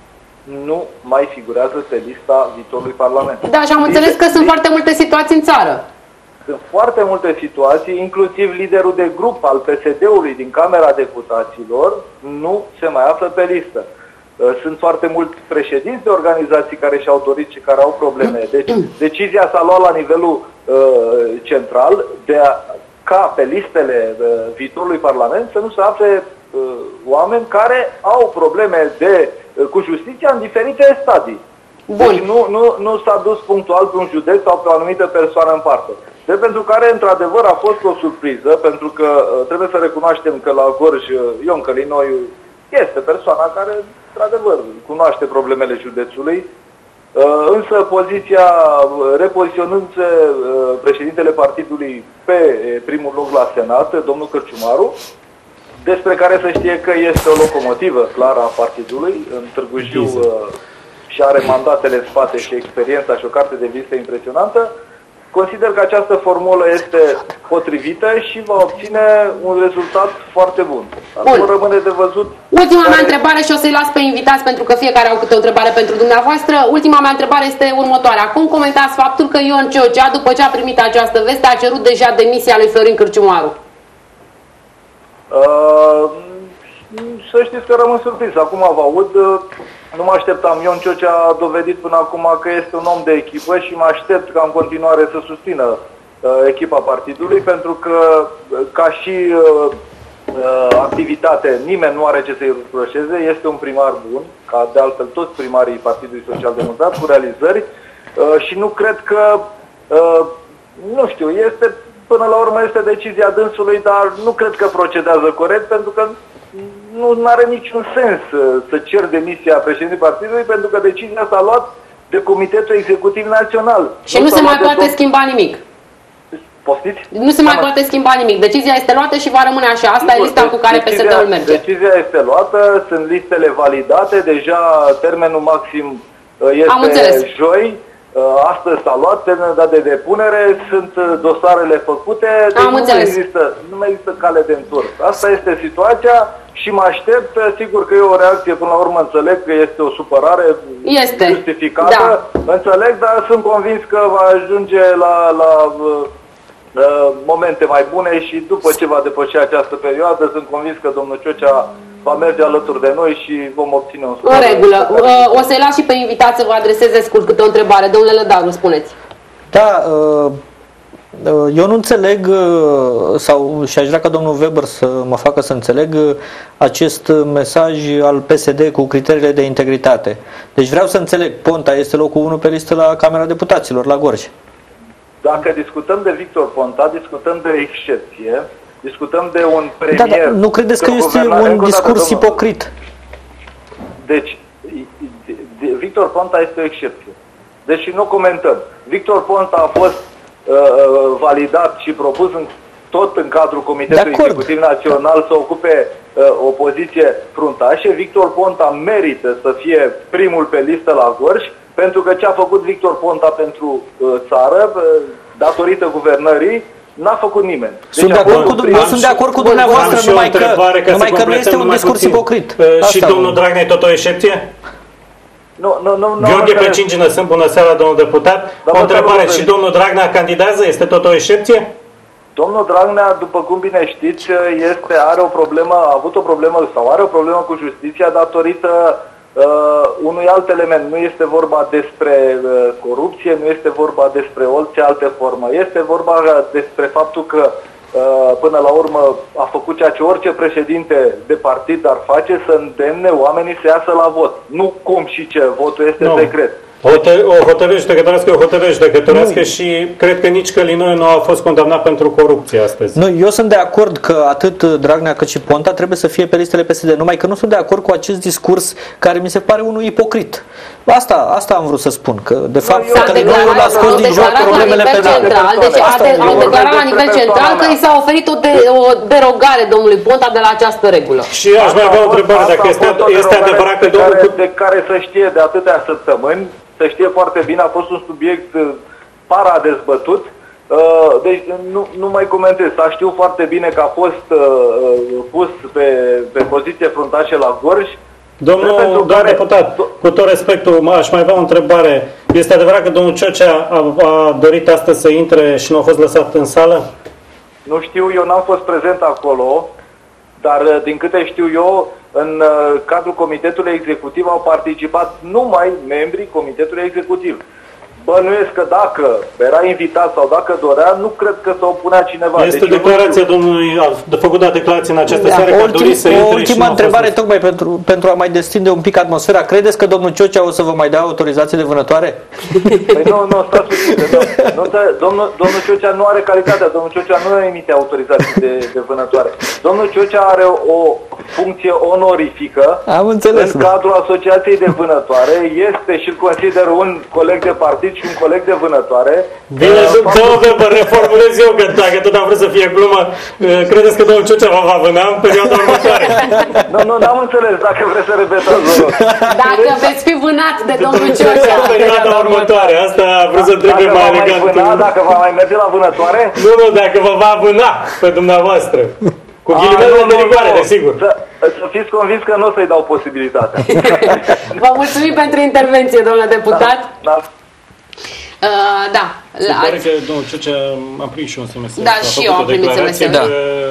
nu mai figurează pe lista viitorului Parlament. Da, și am înțeles că sunt foarte multe situații în țară. Sunt foarte multe situații, inclusiv liderul de grup al P S D-ului din Camera Deputaților nu se mai află pe listă. Sunt foarte mulți președinți de organizații care și-au dorit și care au probleme. Deci decizia s-a luat la nivelul uh, central de a, ca pe listele uh, viitorului Parlament să nu se afle uh, oameni care au probleme de cu justiția în diferite stadii. Bun. Deci nu, nu, nu s-a dus punctual pe un județ sau pe o anumită persoană în parte. De pentru care, într-adevăr, a fost o surpriză, pentru că trebuie să recunoaștem că la Gorj Ion Călinoiu este persoana care, într-adevăr, cunoaște problemele județului, însă poziția, repoziționându-se președintele partidului pe primul loc la Senat, domnul Cârciumaru, despre care să știe că este o locomotivă clară a partidului, în Târgu Jiu uh, și are mandatele în spate și experiența și o carte de vizită impresionantă, consider că această formulă este potrivită și va obține un rezultat foarte bun. Acum rămâne de văzut. Ultima mea întrebare și o să-i las pe invitați pentru că fiecare au câte o întrebare pentru dumneavoastră. Ultima mea întrebare este următoarea. Cum comentați faptul că Ion Ciocea, după ce a primit această veste, a cerut deja demisia lui Florin Cârciumaru? Uh, să știți că rămân surprins. Acum vă aud, nu mă așteptam. Ion Ciocea a dovedit până acum că este un om de echipă și mă aștept ca în continuare să susțină uh, echipa partidului, pentru că ca și uh, activitate nimeni nu are ce să-i reproșeze. Este un primar bun, ca de altfel toți primarii Partidului Social Democrat, cu realizări uh, și nu cred că uh, nu știu, este până la urmă este decizia dânsului, dar nu cred că procedează corect, pentru că nu are niciun sens să cer demisia președintelui partidului, pentru că decizia s-a luat de Comitetul Executiv Național. Și nu, nu se mai poate schimba nimic. Poftiți? Nu se mai poate schimba nimic. Decizia este luată și va rămâne așa. Asta e lista cu care P S D-ul merge. Decizia este luată, sunt listele validate, deja termenul maxim este joi. Astăzi s-a luat termenul dat de depunere, sunt dosarele făcute, deci nu mai, există, nu mai există cale de întors. Asta este situația și mă aștept, sigur că e o reacție, până la urmă înțeleg că este o supărare este. justificată, da. Înțeleg, dar sunt convins că va ajunge la, la uh, momente mai bune și după ce va depăși această perioadă, sunt convins că domnul Ciocea va merge alături de noi și vom obține un scor. În regulă. O să-i las și pe invitat să vă adreseze scurt câte o întrebare. Domnule Lădaru, spuneți. Da, eu nu înțeleg, sau și aș vrea ca domnul Weber să mă facă să înțeleg acest mesaj al P S D cu criteriile de integritate. Deci vreau să înțeleg, Ponta este locul unu pe listă la Camera Deputaților, la Gorj. Dacă discutăm de Victor Ponta, discutăm de excepție. Discutăm de un premier... Da, da, nu credeți că este un discurs ipocrit? Deci, Victor Ponta este o excepție. Deci nu comentăm. Victor Ponta a fost uh, validat și propus în, tot în cadrul Comitetului Executiv Național să ocupe uh, o poziție fruntașă. Victor Ponta merită să fie primul pe listă la Gorj, pentru că ce a făcut Victor Ponta pentru uh, țară, uh, datorită guvernării, n-a făcut nimeni. Deci sunt, de acord cu, eu sunt de acord cu dumneavoastră, numai că, numai că nu este un discurs puțin. ipocrit. Uh, și domnul Dragnea e tot o excepție? Nu, nu, nu, nu. Gheorghe Păcingină, sunt, bună seara, domnul deputat. Da, o întrebare, și domnul Dragnea candidează? Este tot o excepție? Domnul Dragnea, după cum bine știți, este, are o problemă, a avut o problemă sau are o problemă cu justiția datorită uh, unui alt element. Nu este vorba despre uh, corupție, nu este vorba despre orice altă formă. Este vorba despre faptul că uh, până la urmă a făcut ceea ce orice președinte de partid ar face, să îndemne oamenii să iasă la vot. Nu cum și ce, votul este no. secret. O hotărâre judecătorească e o hotărâre judecătorească și cred că nici Călinoiu nu a fost condamnat pentru corupție astăzi. Nu, eu sunt de acord că atât Dragnea cât și Ponta trebuie să fie pe listele P S D, numai că nu sunt de acord cu acest discurs care mi se pare unul ipocrit. Asta, asta am vrut să spun, că de fapt Călinoiu l-a scos din joc problemele penale. Deci au declarat la nivel central că i s-a oferit o, de, o derogare domnului Ponta de la această regulă. Și aș mai avea o întrebare, dacă este, este adevărat că domnul... Care, de care să știe de atâtea săptămâni, să știe foarte bine, a fost un subiect para-dezbătut, deci nu, nu mai comentez. S-a știut foarte bine că a fost pus pe, pe poziție fruntașă la Gorj. Domnul, domnul care... deputat, cu tot respectul, aș mai avea o întrebare. Este adevărat că domnul Ciocea a, a dorit astăzi să intre și nu a fost lăsat în sală? Nu știu, eu n-am fost prezent acolo, dar din câte știu eu, în cadrul Comitetului Executiv au participat numai membrii Comitetului Executiv. Bănuiesc că dacă era invitat sau dacă dorea, nu cred că se opunea cineva. Este deci declarația domnului, a făcut o declarație în această da. seară că a dorit să intre. O ultimă întrebare, tocmai pentru, pentru a mai destinde un pic atmosfera. Credeți că domnul Ciocea o să vă mai dea autorizație de vânătoare? Păi nu, nu, stați puțin. Nu, nu, domnul, domnul Ciocea nu are calitatea, domnul Ciocea nu emite autorizații de, de vânătoare. Domnul Ciocea are o funcție onorifică. Am înțeles. În cadrul Asociației de Vânătoare, este și îl consider un coleg de partid și un coleg de vânătoare. Bine, uh, domnul vă reformulez eu, că dacă tot am vrut să fie glumă, uh, credeți că domnul Ciocea va vâna în perioada următoare? Nu, nu, n-am înțeles, dacă vreți să repetați, vă rog. Dacă veți fi vânat de domnul Ciocea în perioada următoare, asta a vrut să întrebe mai elegant. Vâna, dacă va mai merge la vânătoare? Nu, nu, dacă vă va vâna pe dumneavoastră. Cu ghilimele de rigoare, desigur. Să, să fiți convins că nu o să-i dau posibilitatea. Vă mulțumim pentru intervenție, domnule deputat. Da, da. Uh, da. Se pare că domnul Ciocea am primit și un S M S. Da, și eu am primit S M S. Da.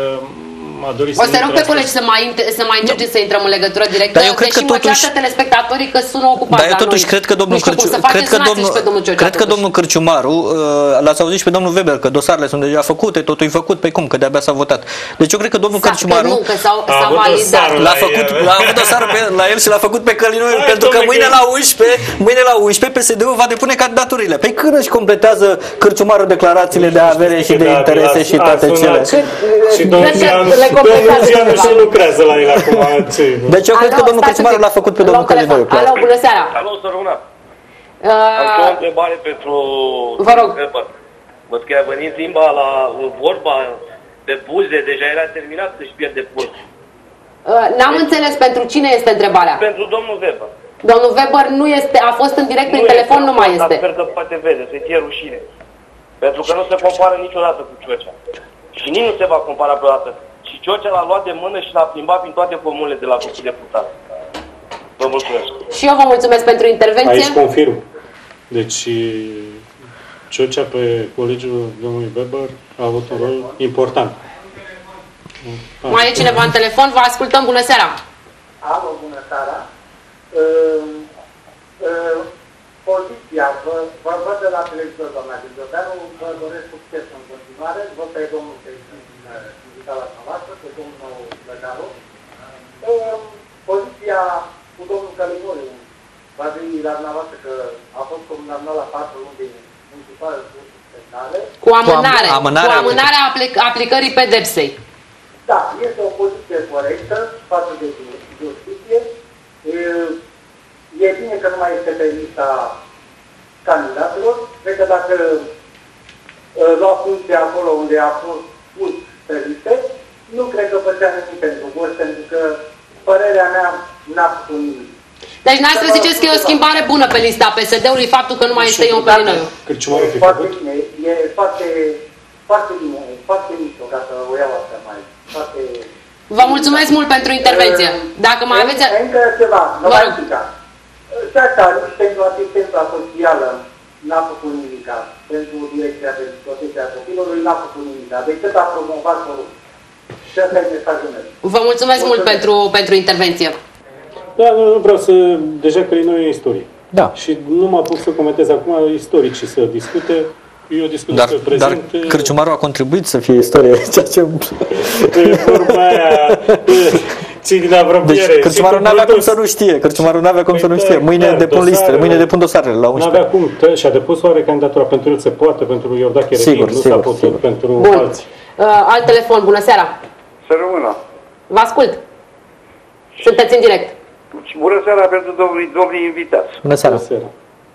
O să rog pe colegi să mai, să mai încerce să intrăm în legătură directă, dar eu cred deși că totuși, mă ceartă telespectatorii că sună ocupați. Dar eu totuși cred că domnul, Cărciu, cred că domnul, domnul Ciocea, cred că domnul Cărciumaru, uh, l-ați auzit și pe domnul Weber, că dosarele sunt deja făcute, totul e făcut, pe cum, că de-abia s-a votat. Deci eu cred că domnul Cărciumaru că nu, că s-a, s-a validat. L-a făcut, l-a avut dosarul pe, la el și l-a făcut pe Călinoiu, pentru că mâine la unsprezece, mâine la unsprezece P S D-ul va depune candidaturile. Păi când își completează Cărciumaru declarațiile de avere și de interese și toate cele? Și domnul și lucrează la el acum. Deci eu cred că domnul Cărciumaru l-a făcut pe domnul Călinoiu. Alo, bună seara! Alo, să rămână. Uh, Am o întrebare pentru... Vă rog. Văd că a venit limba la vorba pe buze, deja era terminat să-și pierde post. Uh, N-am deci, înțeles pentru cine este întrebarea. Pentru domnul Weber. Domnul Weber nu este, a fost în direct prin telefon, nu mai este. Sper că poate vede, să-i fie rușine. Pentru că nu se compară niciodată cu Ciocea. Și nici nu se va compara vreodată. Și Ciocea l-a luat de mână și l-a plimbat prin toate comunele de la făcut deputat. Vă mulțumesc. Și eu vă mulțumesc pentru intervenție. Aici confirm. Deci Ciocea pe colegiul domnului Weber a avut un rol important. Mai e cineva în telefon? Vă ascultăm. Bună seara! Alo, bună seara! Uh, uh, poziția, vă, vă văd de la televizor, doamna Gildoveanu, vă doresc succes în continuare, vă pe domnul invitat la dumneavoastră, pe domnul Lăgaru. Uh, poziția cu domnul Călinoiu va veni la dumneavoastră că a fost condamnat la patru luni de municipală penale. Cu amânare, cu amânarea, cu amânarea aplic aplicării pedepsei. Da, este o poziție corectă față de justiție. E bine că nu mai este pe lista candidaților. Cred că dacă lua funcție acolo unde a fost pus pe liste, nu cred că făcea nimic pentru Gorj, pentru că părerea mea n-a făcut nimic. Deci n-ați să ziceți că e o schimbare bună pe lista P S D-ului, faptul că nu mai este Ion Călinoiu. E foarte bine, e foarte, foarte bine, foarte mișto, ca să o iau asta mai, foarte... Vă mulțumesc mult pentru intervenție. Dacă mai aveți... Încă ceva, Novatica. Și asta, nici pentru asistența socială n-a făcut nimica. Pentru Direcția de Protecție a Copilului n-a făcut nimica. Decât a promovat corupție. Și asta e mesajul meu. Vă mulțumesc mult pentru, pentru intervenție. Da, nu, nu vreau să... Deja Călinoiu e istorie. Da. Și nu mă apuc să comentez acum istoricii să discute. Eu discut dar, despre prezent. Dar Cărciumaru a contribuit să fie istorie. Ceea ce... Pe vorba aia, ții din apropiere. Deci Cărciumarul n-avea cum să nu știe, Cărciumarul n-avea cum să nu știe. Mâine depun listele, mâine depun dosarele la unsprezece. N-avea cum, și-a depus oare candidatura pentru el se poate, pentru Iordache Reghin, nu s-a putut pentru Bun. alții. Uh, alt telefon, bună seara. Să rămână. Vă ascult. Sunteți în direct. Bună seara pentru domnii, domnii invitați. Bună seara. Bună seara.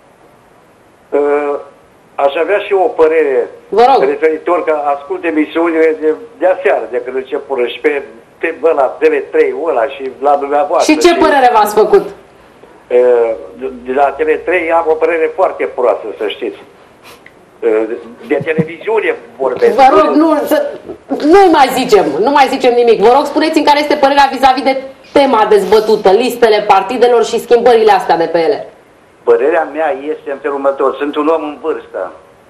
Uh, aș avea și o părere Vă rog. referitor că ascult emisiunile de, de aseară, de când începură și pe la T V trei ăla și la dumneavoastră. Și ce și, părere v-ați făcut? Uh, de la T V trei am o părere foarte proastă, să știți. Uh, de televiziune vorbesc. Vă rog, nu, să, nu mai zicem, nu mai zicem nimic. Vă rog, spuneți-mi care este părerea vis-a-vis de tema dezbătută, listele partidelor și schimbările astea de pe ele. Părerea mea este în felul următor. Sunt un om în vârstă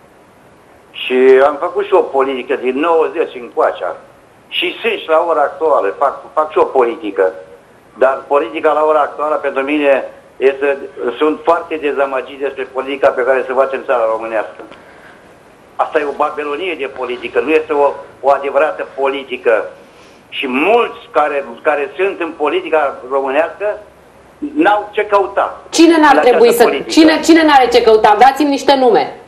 și am făcut și o politică din nouăzeci încoace și sunt și la ora actuală, fac, fac și o politică, dar politica la ora actuală pentru mine este, sunt foarte dezamăgit despre politica pe care se face în țara românească. Asta e o babelonie de politică, nu este o, o adevărată politică. Și mulți care, care sunt în politica românească n-au ce căuta. Cine n-ar trebui să... Politică. Cine, cine n-are ce căuta? Dați-mi niște nume.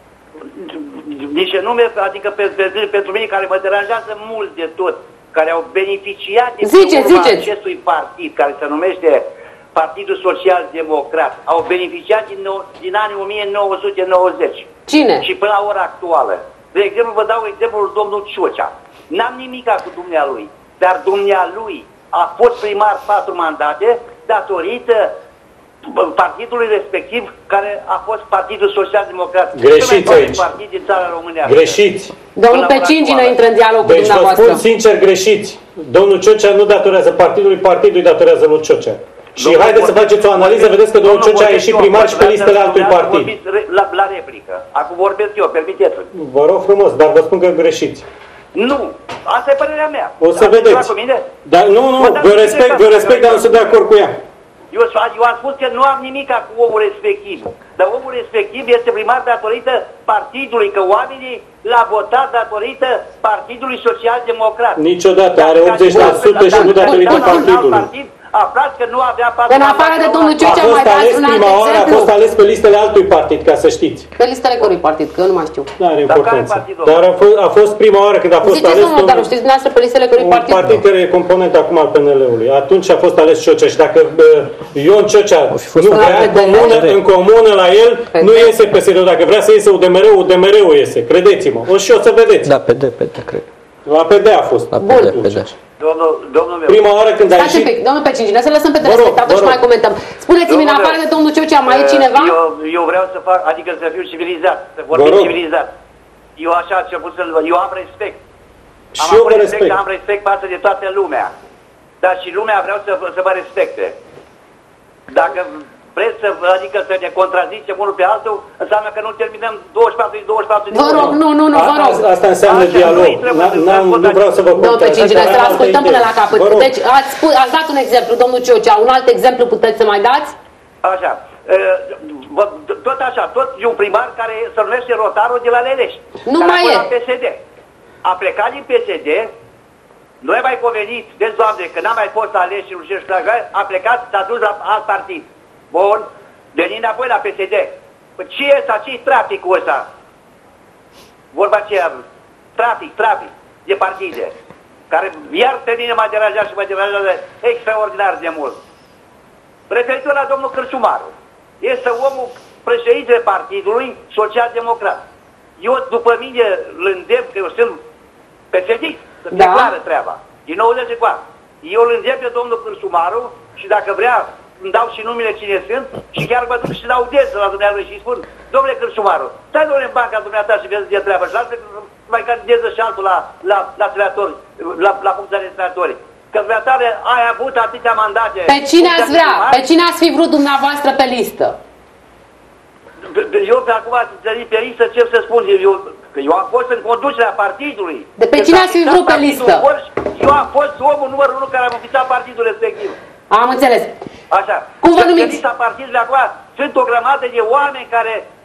Niște nume, adică pe, pe, pentru mine care mă deranjează mult de tot, care au beneficiat de zice, urma ziceți. acestui partid, care se numește Partidul Social Democrat, au beneficiat din, nou, din anii o mie nouă sute nouăzeci. Cine? Și până la ora actuală. De exemplu, vă dau exemplul domnul Ciocea. N-am nimica cu dumnealui, dar dumnealui a fost primar patru mandate datorită partidului respectiv, care a fost Partidul Social Democrat. Greșiți aici. Partid din țara românească. Greșiți. Domnul Pecingină intră în dialog cu deci dumneavoastră. Deci vă spun sincer, greșiți. Domnul Ciocea nu datorează partidului, partidul îi datorează lui Ciocea. Și domnul haideți să faceți o analiză, vedeți că domnul Ciocea a ieșit primar și pe listele altui partid. La, la replică. Acum vorbesc eu, permiteți-mi. Vă rog frumos, dar vă spun că greșiți. Nu, asta e părerea mea. O să vedeți. Dar nu, nu, vă respect, vă respect, dar nu sunt de acord cu ea. Eu, eu am spus că nu am nimic cu omul respectiv, dar omul respectiv este primar datorită partidului, că oamenii l-a votat datorită Partidului Social Democrat. Niciodată, are optzeci la sută și nu datorită partidului. Aflați că nu avea patru. În afară de domnul Ciocea mai dați un alt exemplu. A fost ales pe listele altui partid, ca să știți. Pe listele cărui partid, că eu nu mai știu. Nu are importanță. Dar a fost, a fost prima oară când a fost ziceți, ales domnul, dar știți dumneavoastră pe listele cărui partid? Un partid care e component acum al P N L-ului. Atunci a fost ales Ciocea și dacă uh, Ion Ciocea nu vrea comună, în comună la el, nu iese P S D-ul. Dacă vrea să iese U D M R-ul, U D M R-ul iese. Credeți-mă. O și o să vedeți. Da, P D, P D, cred. La P D a fost. La P D, P D. Domnul, domnul meu. Prima oară când a ieșit... Stați un pic, domnul Pecingină, să lăsăm pe telespectator și mai comentăm. Spuneți-mi, în afară de domnul Ciocea, mai e cineva? Eu, eu vreau să fac, adică să fiu civilizat, să vorbim civilizat. Eu așa, cel puțin, eu am respect. Și am eu vă respect, respect. am respect față de toată lumea. Dar și lumea vreau să, să mă respecte. Dacă vreți să, adică să ne contrazicem unul pe altul, înseamnă că nu terminăm douăzeci și patru douăzeci și patru de Vă rog, nu, nu, nu, vă rog. Asta înseamnă dialog. Nu vreau să vă contest. Domnul Pecingină, să-l ascultăm până la capăt. Deci ați, ați dat un exemplu, domnul Ciocea. Un alt exemplu puteți să mai dați? Așa. Tot așa, tot e un primar care se numește Rotarul de la Lelești. Nu mai e. La P S D. A plecat din P S D, nu a mai convenit, vezi, Doamne, că n-a mai fost ales și nu știu, a plecat, s-a dus la alt partid. Bun, veni înapoi la P S D. Păi ce e ăsta? Ce-i traficul ăsta? Vorba aceea, trafic, trafic de partide, care iar pe mine mă deranjează și mă deranjează extraordinar de mult. Referitor la domnul Cărciumaru, este omul președintele Partidului Social Democrat. Eu, după mine, îl îndemn, că eu sunt P S D, să fie da. clară treaba. Din nouăzeci cu ani. Eu îl îndemn pe domnul Cărciumaru și dacă vrea, îmi dau și numele cine sunt și chiar mă duc și la audiență la dumneavoastră și îi spun, domnule Cărciumaru, stai domnule în banca dumneavoastră și vezi de treabă și lasă mai candideză și altul la, la, la senatori, la, la funcția de senatori. Că dumneavoastră ai avut atâtea mandate. Pe cine ați vrea? Pe cine ați fi vrut dumneavoastră pe listă? Eu pe acum ați întâlnit pe listă, ce să spun, eu, că eu am fost în conducerea partidului. De pe cine ați fi vrut pe listă? Eu am fost omul numărul unu care am înființat partidul respectiv. Am înțeles. Așa. Cum vă numiți? Lista partidului acum sunt o grămadă de oameni care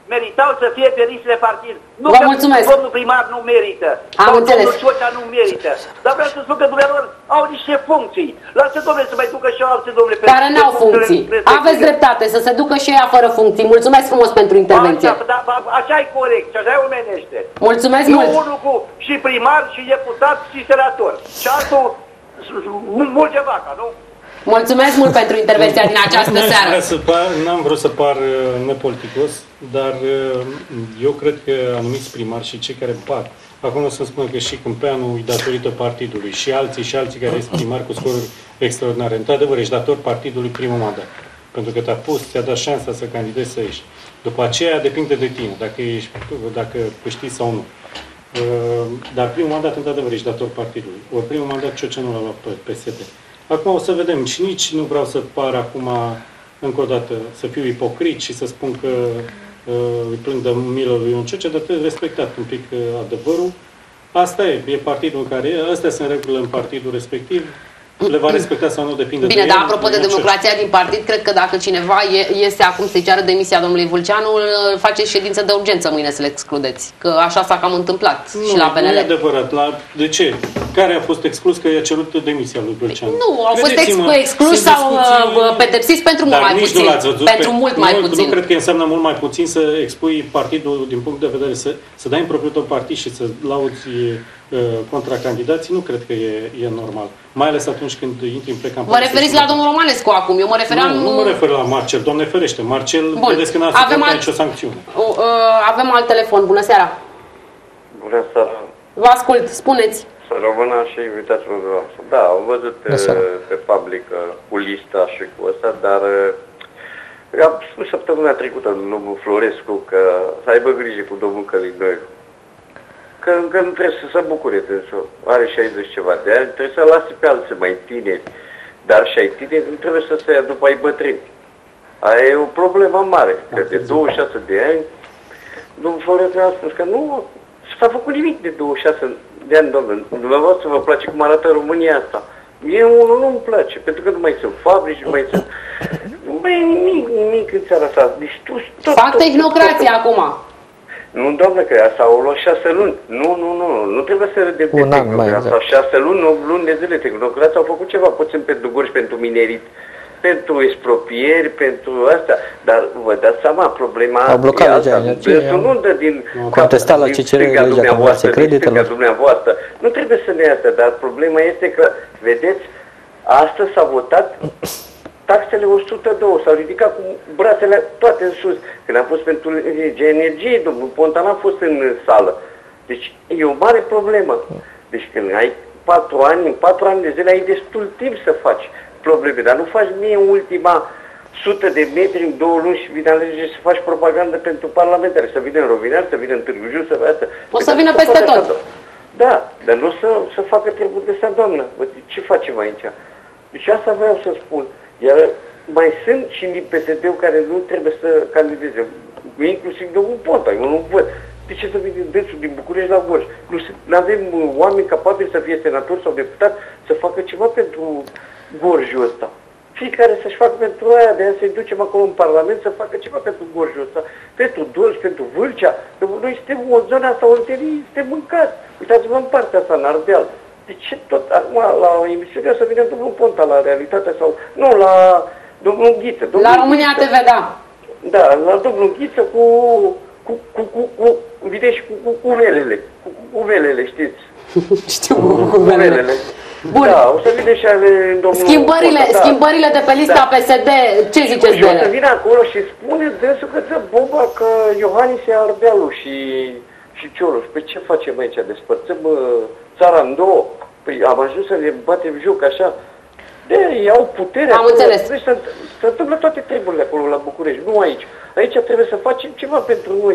meritau să fie pe listele partid. Nu Vă că mulțumesc. domnul primar nu merită. Am sau înțeles. domnul Ciocea nu merită. Dar vreau să spun că dumneavoastră au niște funcții. Lasă, domnule, să mai ducă și alții, domnule. Care n-au funcții. Aveți dreptate să se ducă și ea fără funcții. Mulțumesc frumos pentru intervenție. Așa, da, așa e corect, și așa e omenește. Mulțumesc nu mult. unul cu și primar, și deputat, și senator. Și altul mulge vaca, nu? Mulțumesc mult pentru intervenția din această seară. N-am vrut să par uh, nepoliticos, dar uh, eu cred că anumiți primari și cei care par, acum o să spun că și Câmpeanu e datorită partidului, și alții și alții care sunt primari cu scoruri extraordinare. Într-adevăr, ești dator partidului primul mandat, pentru că te-a pus, ți-a dat șansa să candidezi să ieși. După aceea depinde de tine, dacă, ești, dacă câștigi sau nu. Uh, dar primul mandat, într-adevăr, ești dator partidului. Ori primul mandat Ciocea nu l-a luat pe P S D. Acum o să vedem, și nici nu vreau să par acum, încă o dată, să fiu ipocrit și să spun că uh, îi plâng de milă lui Ion Ciocea, dar trebuie respectat un pic uh, adevărul. Asta e, e partidul în care e, astea sunt regulile în partidul respectiv, le va respecta sau nu depinde Bine, de dar el. apropo de democrația din partid, cred că dacă cineva iese acum să-i ceară demisia domnului Vulceanu, faceți ședință de urgență mâine să le excludeți. Că așa s-a cam întâmplat nu, și la P N L. Nu e adevărat. La, de ce? Care a fost exclus că i-a cerut demisia lui Vulceanu? Nu, au fost excluși sau discuții... pedepsiți pentru mult mai puțin. Pentru mult mai nu, puțin. Nu cred că înseamnă mult mai puțin să expui partidul din punct de vedere, să, să dai în propriul tău partid și să lauzi uh, contra candidații, nu cred că e, e normal. Mai ales atunci când intri în precampanie. Vă referiți la domnul Romanescu acum, eu mă referam... Nu, nu mă refer la Marcel, Doamne ferește. Marcel, bun. Vedeți că n-a avem alt... nicio sancțiune. Uh, avem alt telefon, bună seara. Bună seara. Vă ascult, spuneți. Să rămână și invitați-vă dumneavoastră. Da, am văzut pe, pe public cu lista și cu asta, dar am spus săptămâna trecută domnul Florescu că să aibă grijă cu domnul Călinoiu. Că încă nu trebuie să se bucure, are șaizeci ceva de ani, trebuie să lase pe alții mai tineri. Dar și ai tineri nu trebuie să se ia după ai bătrâni. Aia e o problemă mare, că de douăzeci și șase de ani, domnul Florescu a spus că nu s-a făcut nimic de douăzeci și șase de ani, domnule. Dumneavoastră vă place cum arată România asta. Mie unul nu-mi place, pentru că nu mai sunt fabrici, nu mai sunt... Nu mai e nimic, nimic în țara asta. Deci tu... Tot, Fac tot, tehnocrație tot, acum. Nu, doamnă, că asta au luat șase luni. Nu, nu, nu, nu trebuie să râdem de tehnocrație. Exact. Șase luni, nu, luni de zile. Tehnocrații au făcut ceva, puțin pentru Gorj, pentru minerit, pentru expropieri, pentru astea. Dar vă dați seama, problema au blocat legea energiei. Nu dă din... Contestat la C C R legea conversie creditelor. Dumneavoastră. Nu trebuie să ne ia asta, dar problema este că, vedeți, astăzi s-a votat taxele o sută doi, s-au ridicat cu brațele toate în sus. Când am fost pentru legea energiei, domnul Ponta n-a fost în sală. Deci e o mare problemă. Deci când ai patru ani, în patru ani de zile ai destul timp să faci probleme, dar nu faci mie în ultima sută de metri în două luni și vine alege să faci propagandă pentru parlamentare, să vină în Rovinean, să vină în Târgu Jiu, să vină asta. O să vină peste tot. Da, dar nu să, să facă treburi de asta, doamnă. Ce facem aici? Deci asta vreau să spun. Iar mai sunt și din P S D-ul care nu trebuie să candideze, inclusiv domnul Ponta, eu nu văd. De ce să vină dânsul din București la Gorj? Nu avem oameni capabili să fie senatori sau deputați să facă ceva pentru Gorjul ăsta. Fiecare să-și facă pentru aia, de aia să-i ducem acolo în Parlament să facă ceva pentru Gorjul ăsta, pentru Dolj, pentru Vâlcea. Noi suntem o zonă asta, Oltenii, suntem mâncați. Uitați-vă în partea asta, în Ardeal. De ce tot acum la emisiunea să vină domnul Ponta la Realitatea sau... Nu, la domnul Ghiță. Domnul la România T V, da. Da, la domnul Ghiță cu... cu, cu, cu, cu vedeți și cu, cu, cu velele. Cu, cu, cu velele, știți? Știu, cu, cu velele. Bun. Da, o să vină și ale domnul Schimbările, Ponta, da. schimbările de pe lista da. P S D, ce ziceți de ele? O să vină acolo și spune dânsul că dă boba că Iohannis e Ardealul și, și Cioloș. Păi ce facem aici? Despărțăm țara în două? Păi am ajuns să ne batem joc așa. De iau putere. Am înțeles. Se, se întâmplă toate treburile acolo la București, nu aici. Aici trebuie să facem ceva pentru noi.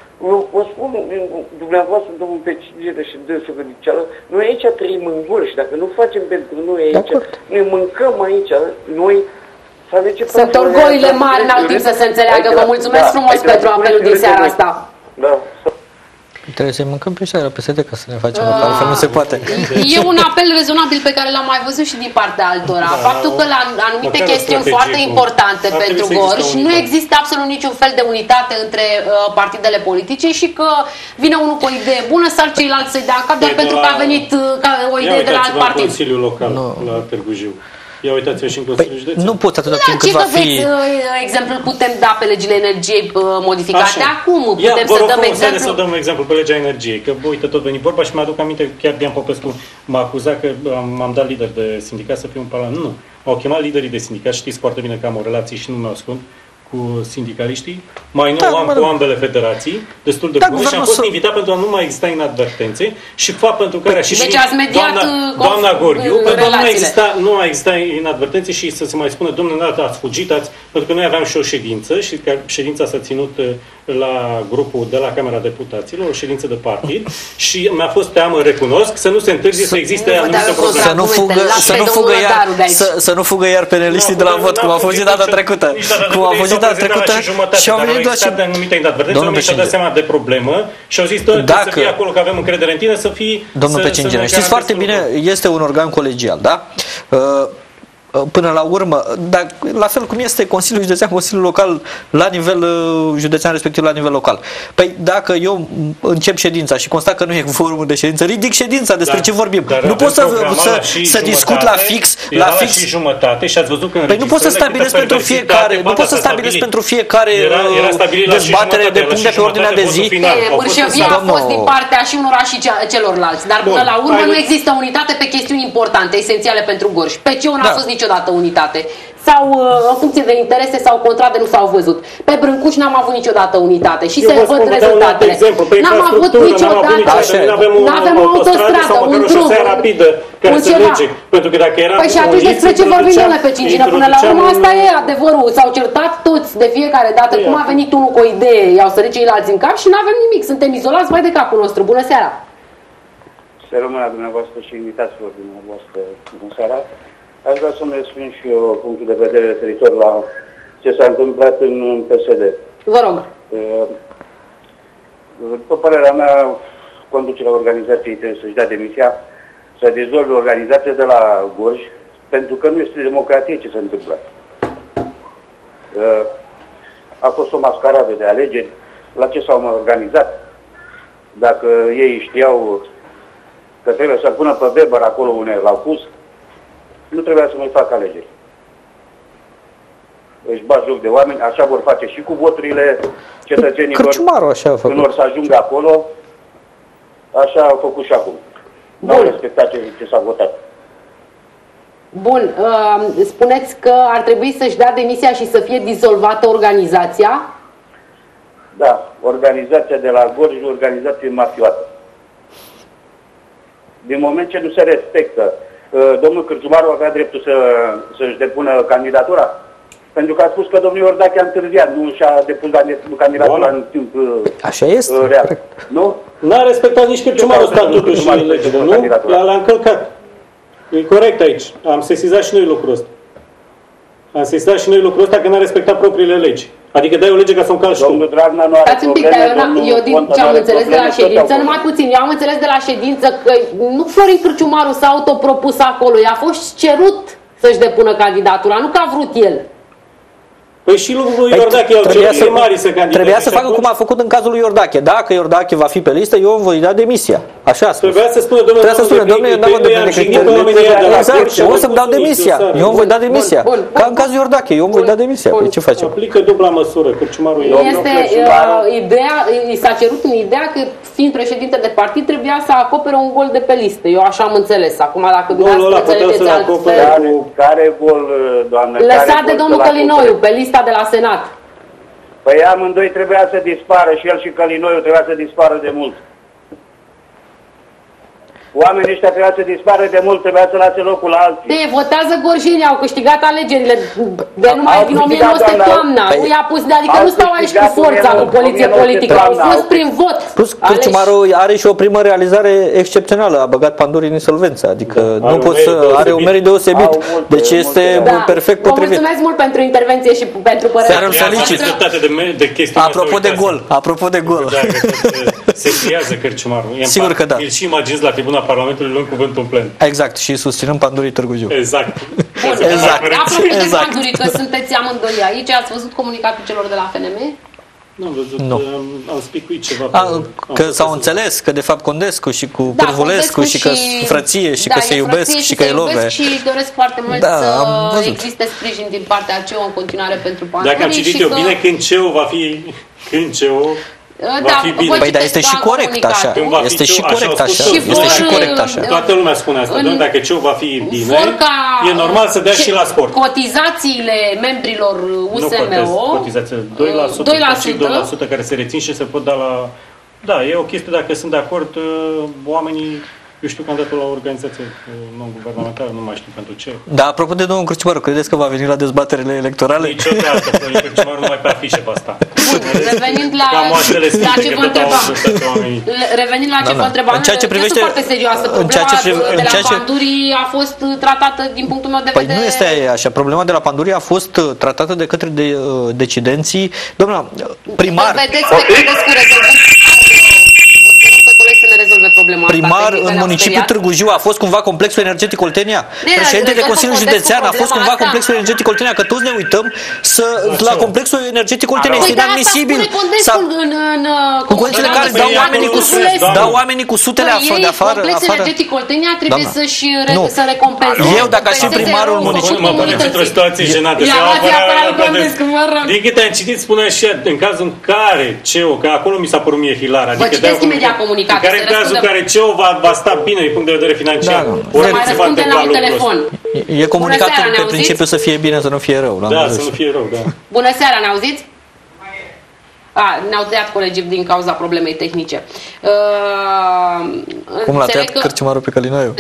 O spun dumneavoastră, domnul Pecinere și dânsul Găniceală, noi aici trăim în Gorj și dacă nu facem pentru noi aici, ne mâncăm aici, noi să alegem... Sunt orgolile mari, n-au timp să se înțeleagă. Vă mulțumesc frumos pentru apelul din seara asta. Da. Trebuie să-i mâncăm pe ăștia la P S D ca să ne facem, uh, altfel nu se poate. E un apel rezonabil pe care l-am mai văzut și din partea altora. Da, Faptul că la anumite chestiuni foarte importante pentru Gorj nu există absolut niciun fel de unitate între uh, partidele politice și că vine unul cu o idee bună, sar ceilalți să-i dea cap doar pentru că a venit uh, ca o idee de la alt partid. Consiliul Local no. la Târgu Jiu. Ia uitați-vă și în Consiliul păi, Județean. Nu poți atâta da, timp cât va fi... Ce exemplu putem da pe legile energiei modificate Așa. acum? Putem Ia, să dăm exemplu? Să dăm exemplu pe legea energiei, că uite tot veni vorba și mi-aduc aminte, chiar Dian Popescu m-a acuzat că m-am dat lider de sindicat să fiu în Parlament. Nu, au chemat liderii de sindicat, știți foarte bine că am o relație și nu mi-o ascund cu sindicaliștii, mai nou da, am cu ambele federații, destul de da, bune și am fost invitat pentru a nu mai exista inadvertențe și fapt pentru care și deci ați mediat doamna, doamna Gorghiu, pentru a nu exista, nu a exista inadvertențe și să se mai spună, domnule, ați fugit, ați, pentru că noi aveam și o ședință și că ședința s-a ținut la grupul de la Camera Deputaților, o ședință de partid și mi-a fost teamă, recunosc, să nu se întârzie să existe anumite probleme. Să nu fugă, să nu fugă iar, să, să nu fugă iar peneliștii de la vot, cum a fugit data trecută. Cum a fugit data trecută și au venit doar și anumite inadvertențe, oamenii și-au dat seama de problemă și au zis să fie acolo că avem încredere în tine, să fii... Domnul Pecingene, știți foarte bine, este un organ colegial, da? Până la urmă, dar la fel cum este Consiliul Județean, Consiliul Local la nivel uh, județean, respectiv la nivel local. Păi dacă eu încep ședința și constat că nu e formul de ședință, ridic ședința, despre dar, ce vorbim. Nu pot să, să, să discut la fix, la fix și jumătate și ați văzut că păi nu pot să stabilesc pentru fiecare, nu pot să stabilesc pentru fiecare dezbatere de punct de pe ordinea de zi. Bârșăvia a fost din partea și unora și celorlalți, dar până la urmă nu există unitate pe chestiuni importante, esențiale pentru Gorj. Pe ce n-a fost niciodată unitate. Sau în funcție de interese sau contrade nu s-au văzut. Pe Brâncuș n-am avut niciodată unitate și eu se văd rezultatele. N-am avut niciodată, nu avem o autostradă, un drum, rapidă care se lege. Pentru că dacă era păi și atunci despre ce vorbim, domnule Pecingină? Până la urmă asta e adevărul. S-au certat toți de fiecare dată. Cum a venit unul cu o idee, i-au sărit ceilalți în cap și nu avem nimic. Suntem izolați mai de capul nostru. Bună seara! Să rămână dumneavoastră și invitați-vă dumneavoastră. Bună seara! Aș vrea să-mi exprim și eu punctul de vedere referitor la ce s-a întâmplat în P S D. Vă rog. După părerea mea, conducerea organizației trebuie să-și dea demisia, să dizolve organizația de la Gorj, pentru că nu este democratie ce se întâmplă. A fost o mascaradă de alegeri, la ce s-au mai organizat. Dacă ei știau că trebuie să pună pe Weber acolo unde l-au pus, nu trebuia să mai facă alegeri. Își bat joc de oameni, așa vor face și cu voturile cetățenilor. Cărciumarul așa a făcut. Când or să ajungă acolo, așa au făcut și acum. Nu au respectat ce, ce s-a votat. Bun, uh, spuneți că ar trebui să-și dea demisia și să fie dizolvată organizația? Da, organizația de la Gorj e o organizație mafiotă. Din moment ce nu se respectă, domnul Cârciumaru avea dreptul să, să-și depună candidatura? Pentru că a spus că domnul Iordache a întârziat, nu și-a depus candidatura în timp așa este, real. Corect. Nu? N-a respectat nici Cârciumaru statutul și legile, nu? L-a încălcat. E corect aici. Am sesizat și noi lucrul ăsta. Am sesizat și noi lucrul ăsta că n-a respectat propriile legi. Adică dai o lege ca să o încalci tu. Domnul Dragnea nu are Stați un pic, probleme, dar eu, eu din ce am înțeles de la ședință, numai puțin, eu am înțeles de la ședință că nu Florin Cârciumaru s-a autopropus acolo, i-a fost cerut să-și depună candidatura, nu că a vrut el. Păi și lui Iordache au cerut primarii să candideze. Trebuia să facă cum a făcut în cazul lui Iordache. Dacă Iordache va fi pe listă, eu îmi voi da demisia. Așa a spus. Trebuia să spună, domnule, Trebuia să spună, domnule, eu n-am de exact, eu o să-mi dau demisia. Eu îmi voi da demisia. Ca în cazul Iordache, eu îmi voi da demisia. Păi ce facem? Aplică dubla măsură, Cârciumarul este ideea, i s-a cerut în ideea că fiind președinte de partid trebuia să acopere un gol de pe listă. Eu așa am înțeles. Acum dacă dumneavoastră înțelegeți altfel. Care gol, doamnă? Lăsat de domnul Călinoiu pe lista de la Senat. Păi amândoi trebuia să dispară și el și Călinoiu trebuia să dispară de mult. Oamenii ăștia trebuia să dispară de mult, trebuia să lase locul la alții. De, votează gorjenii, au câștigat alegerile de numai din o mie nouă sute toamna. Nu i-a pus de, adică nu stau aici cu forța, cu poliție politică, au fost prin vot. Plus, Cârciumaru are și o primă realizare excepțională, a băgat Pandurii în insolvență, adică da, nu poți să, are un merit deosebit, deci este da. perfect potrivit. Vă mulțumesc mult pentru intervenție și pentru părerea. Apropo de gol, apropo de gol. Se criază Cârciumaru. Sigur că da. Îl și imaginez la tribuna Parlamentului luând cuvântul în plen. Exact, și susținând Pandurii Târgu Jiu. Exact. Bun, exact. Apropo de exact. Pandurii, că sunteți amândoi aici, ați văzut comunicatul celor de la F N M? Nu am văzut, nu. am, am spicuit ceva. A, că s-au înțeles că de fapt Condescu și cu da, Pârvulescu și că și, frăție și da, că se iubesc și, și că e love. Și doresc foarte mult da, să existe sprijin din partea A C E O în continuare pentru Pandurii. Dacă am citit eu că... bine, când C E O va fi, când C E O da, va fi bine. Păi, dar este și corect așa. Este și corect așa. Este și corect așa. Toată lumea spune asta. În, dacă C E O va fi bine, e normal să dea și la sport. Cotizațiile membrilor U S M O, cotizațiile doi la sută, doi la sută, doi la sută care se rețin și se pot da la... Da, e o chestie, dacă sunt de acord, oamenii... Eu știu că am dat la o organizație non-guvernamentală, nu mai știu pentru ce. Da, apropo de domnul Cârciumaru, credeți că va veni la dezbaterile electorale? Niciodată, domnul Cârciumaru nu mai pe afișe pe asta. Bun, revenind la, la ce vă întrebam. Revenind la ce vă întrebam, este foarte serioasă. Problema de la Pandurii a fost tratată din punctul meu de vedere. Păi nu este așa. Problema de la Pandurii a fost tratată de către de, decidenții. Doamna, primar... Vedeți pe Cădescu rezolvând... să ne rezolve problema primar asta, în municipiul Târgu Jiu a fost cumva complexul energetic Oltenia? Președinte de Consiliul Județean a fost cumva asta. complexul energetic Oltenia? Că toți ne uităm să, la complexul energetic Oltenia. Este inadmisibil. În condițiile care dau oamenii cu dau oamenii cu sutele de afară. Complexul energetic Oltenia trebuie să-și să recompenseze. Eu, dacă aș fi primarul municipiului... Mă puneți într-o situație jenată. Din câte am citit, spune așa, în cazul în care C E O, că acolo mi s-a părut mie hilar. Vă citesc imediat comunicatul. Care în cazul în care C E O va, va sta bine din punct de vedere financiar, da, ori mai răspunde la un telefon. E comunicatul seara, pe principiu să fie bine, să nu fie rău. Da, să nu fie rău, da. Bună seara, ne auziți? A, ne-au tăiat colegii din cauza problemei tehnice. Uh, Cum l-a tăiat că... Cârciumaru pe Călinoiu?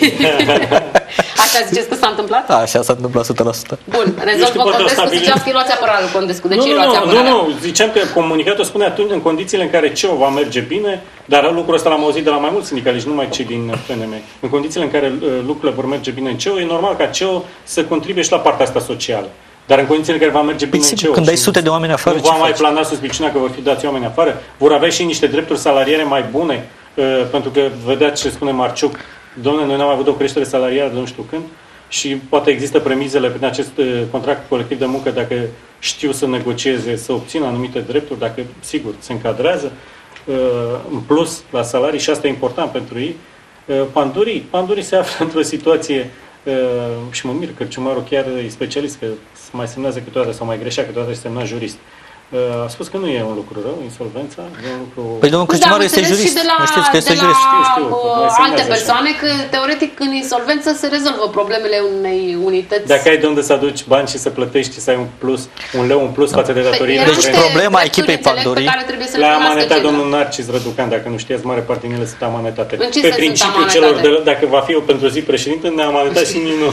Așa ziceți că s-a întâmplat? A, așa s-a întâmplat o sută la sută. Bun, rezolvă Condescu, ziceați că luați apărarea lui Condescu. De ce nu, luați apărarea? Nu, nu, ziceam că comunicatul spune atunci în condițiile în care C E O va merge bine, dar lucrul ăsta l-am auzit de la mai mulți sindicaliști, nu numai cei din F N M. În condițiile în care uh, lucrurile vor merge bine în C E O, e normal ca C E O să contribuie și la partea asta socială. Dar în condițiile în care va merge bine în C E O, când ai sute de oameni afară, nu va mai plana suspiciunea că vor fi dați oameni afară, vor avea și niște drepturi salariere mai bune, uh, pentru că vedeați ce spune Marciuc, dom'le, noi n-am avut o creștere salarială de nu știu când și poate există premizele prin acest uh, contract colectiv de muncă dacă știu să negocieze, să obțină anumite drepturi, dacă, sigur, se încadrează uh, în plus la salarii și asta e important pentru ei. Uh, Pandurii, Pandurii se află într-o situație Uh, și mă mir, Cârciumaru chiar e specialist, că mai semnează câteodată sau mai greșea câteodată și semna jurist. Uh, a spus că nu e un lucru rău, insolvența, e un lucru... Păi domnul Cârciumaru da, este jurist, la, nu știți că este de jurist. La, știu, știu, alte persoane, așa. Că teoretic în insolvență se rezolvă problemele unei unități. Dacă ai de unde să aduci bani și să plătești și să ai un plus, un leu în plus da. față de datoriile... Deci problema echipei Pandurii... La amanetat domnul Narcis Răducan, dacă nu știați, mare parte din ele sunt amanetate. În ce pe principiul celor, de, dacă va fi eu pentru zi președinte, ne-a amanetat și nu...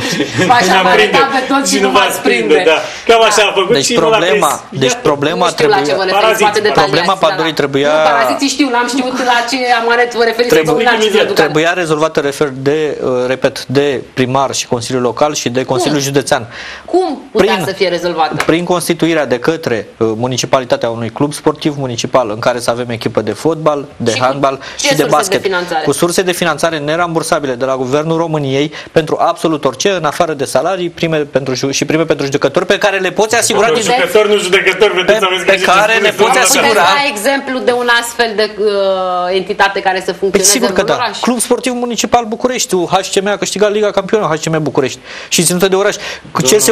V-aș amanetat pe toți și nu v-ați prinde. Cam așa a făcut și nu l-a prins. Deci problema trebuie... Problema Pandurii trebuia... Nu, paraziții știu, l-am știut la ce amanet vă referiți. Trebuia, trebuia rezolvată refer de, repet, de primar și Consiliul Local și de Consiliul Cum? Județean. Cum putea prin, să fie rezolvată? Prin constituirea de către municipalitatea unui club sportiv municipal în care să avem echipă de fotbal, de și handbal și de basket. De cu surse de finanțare nerambursabile de la Guvernul României pentru absolut orice, în afară de salarii prime pentru, și prime pentru judecători pe care le poți asigura din judecători, nu judecători, vedeți, pe, pe care le poți asigura. Da exemplu de un astfel de uh, entitate care să funcționeze sigur în că da. oraș. Club Sportiv Municipal București, H C M a câștigat Liga Campionă, H C M București și ținută de oraș. Cu C S Universitatea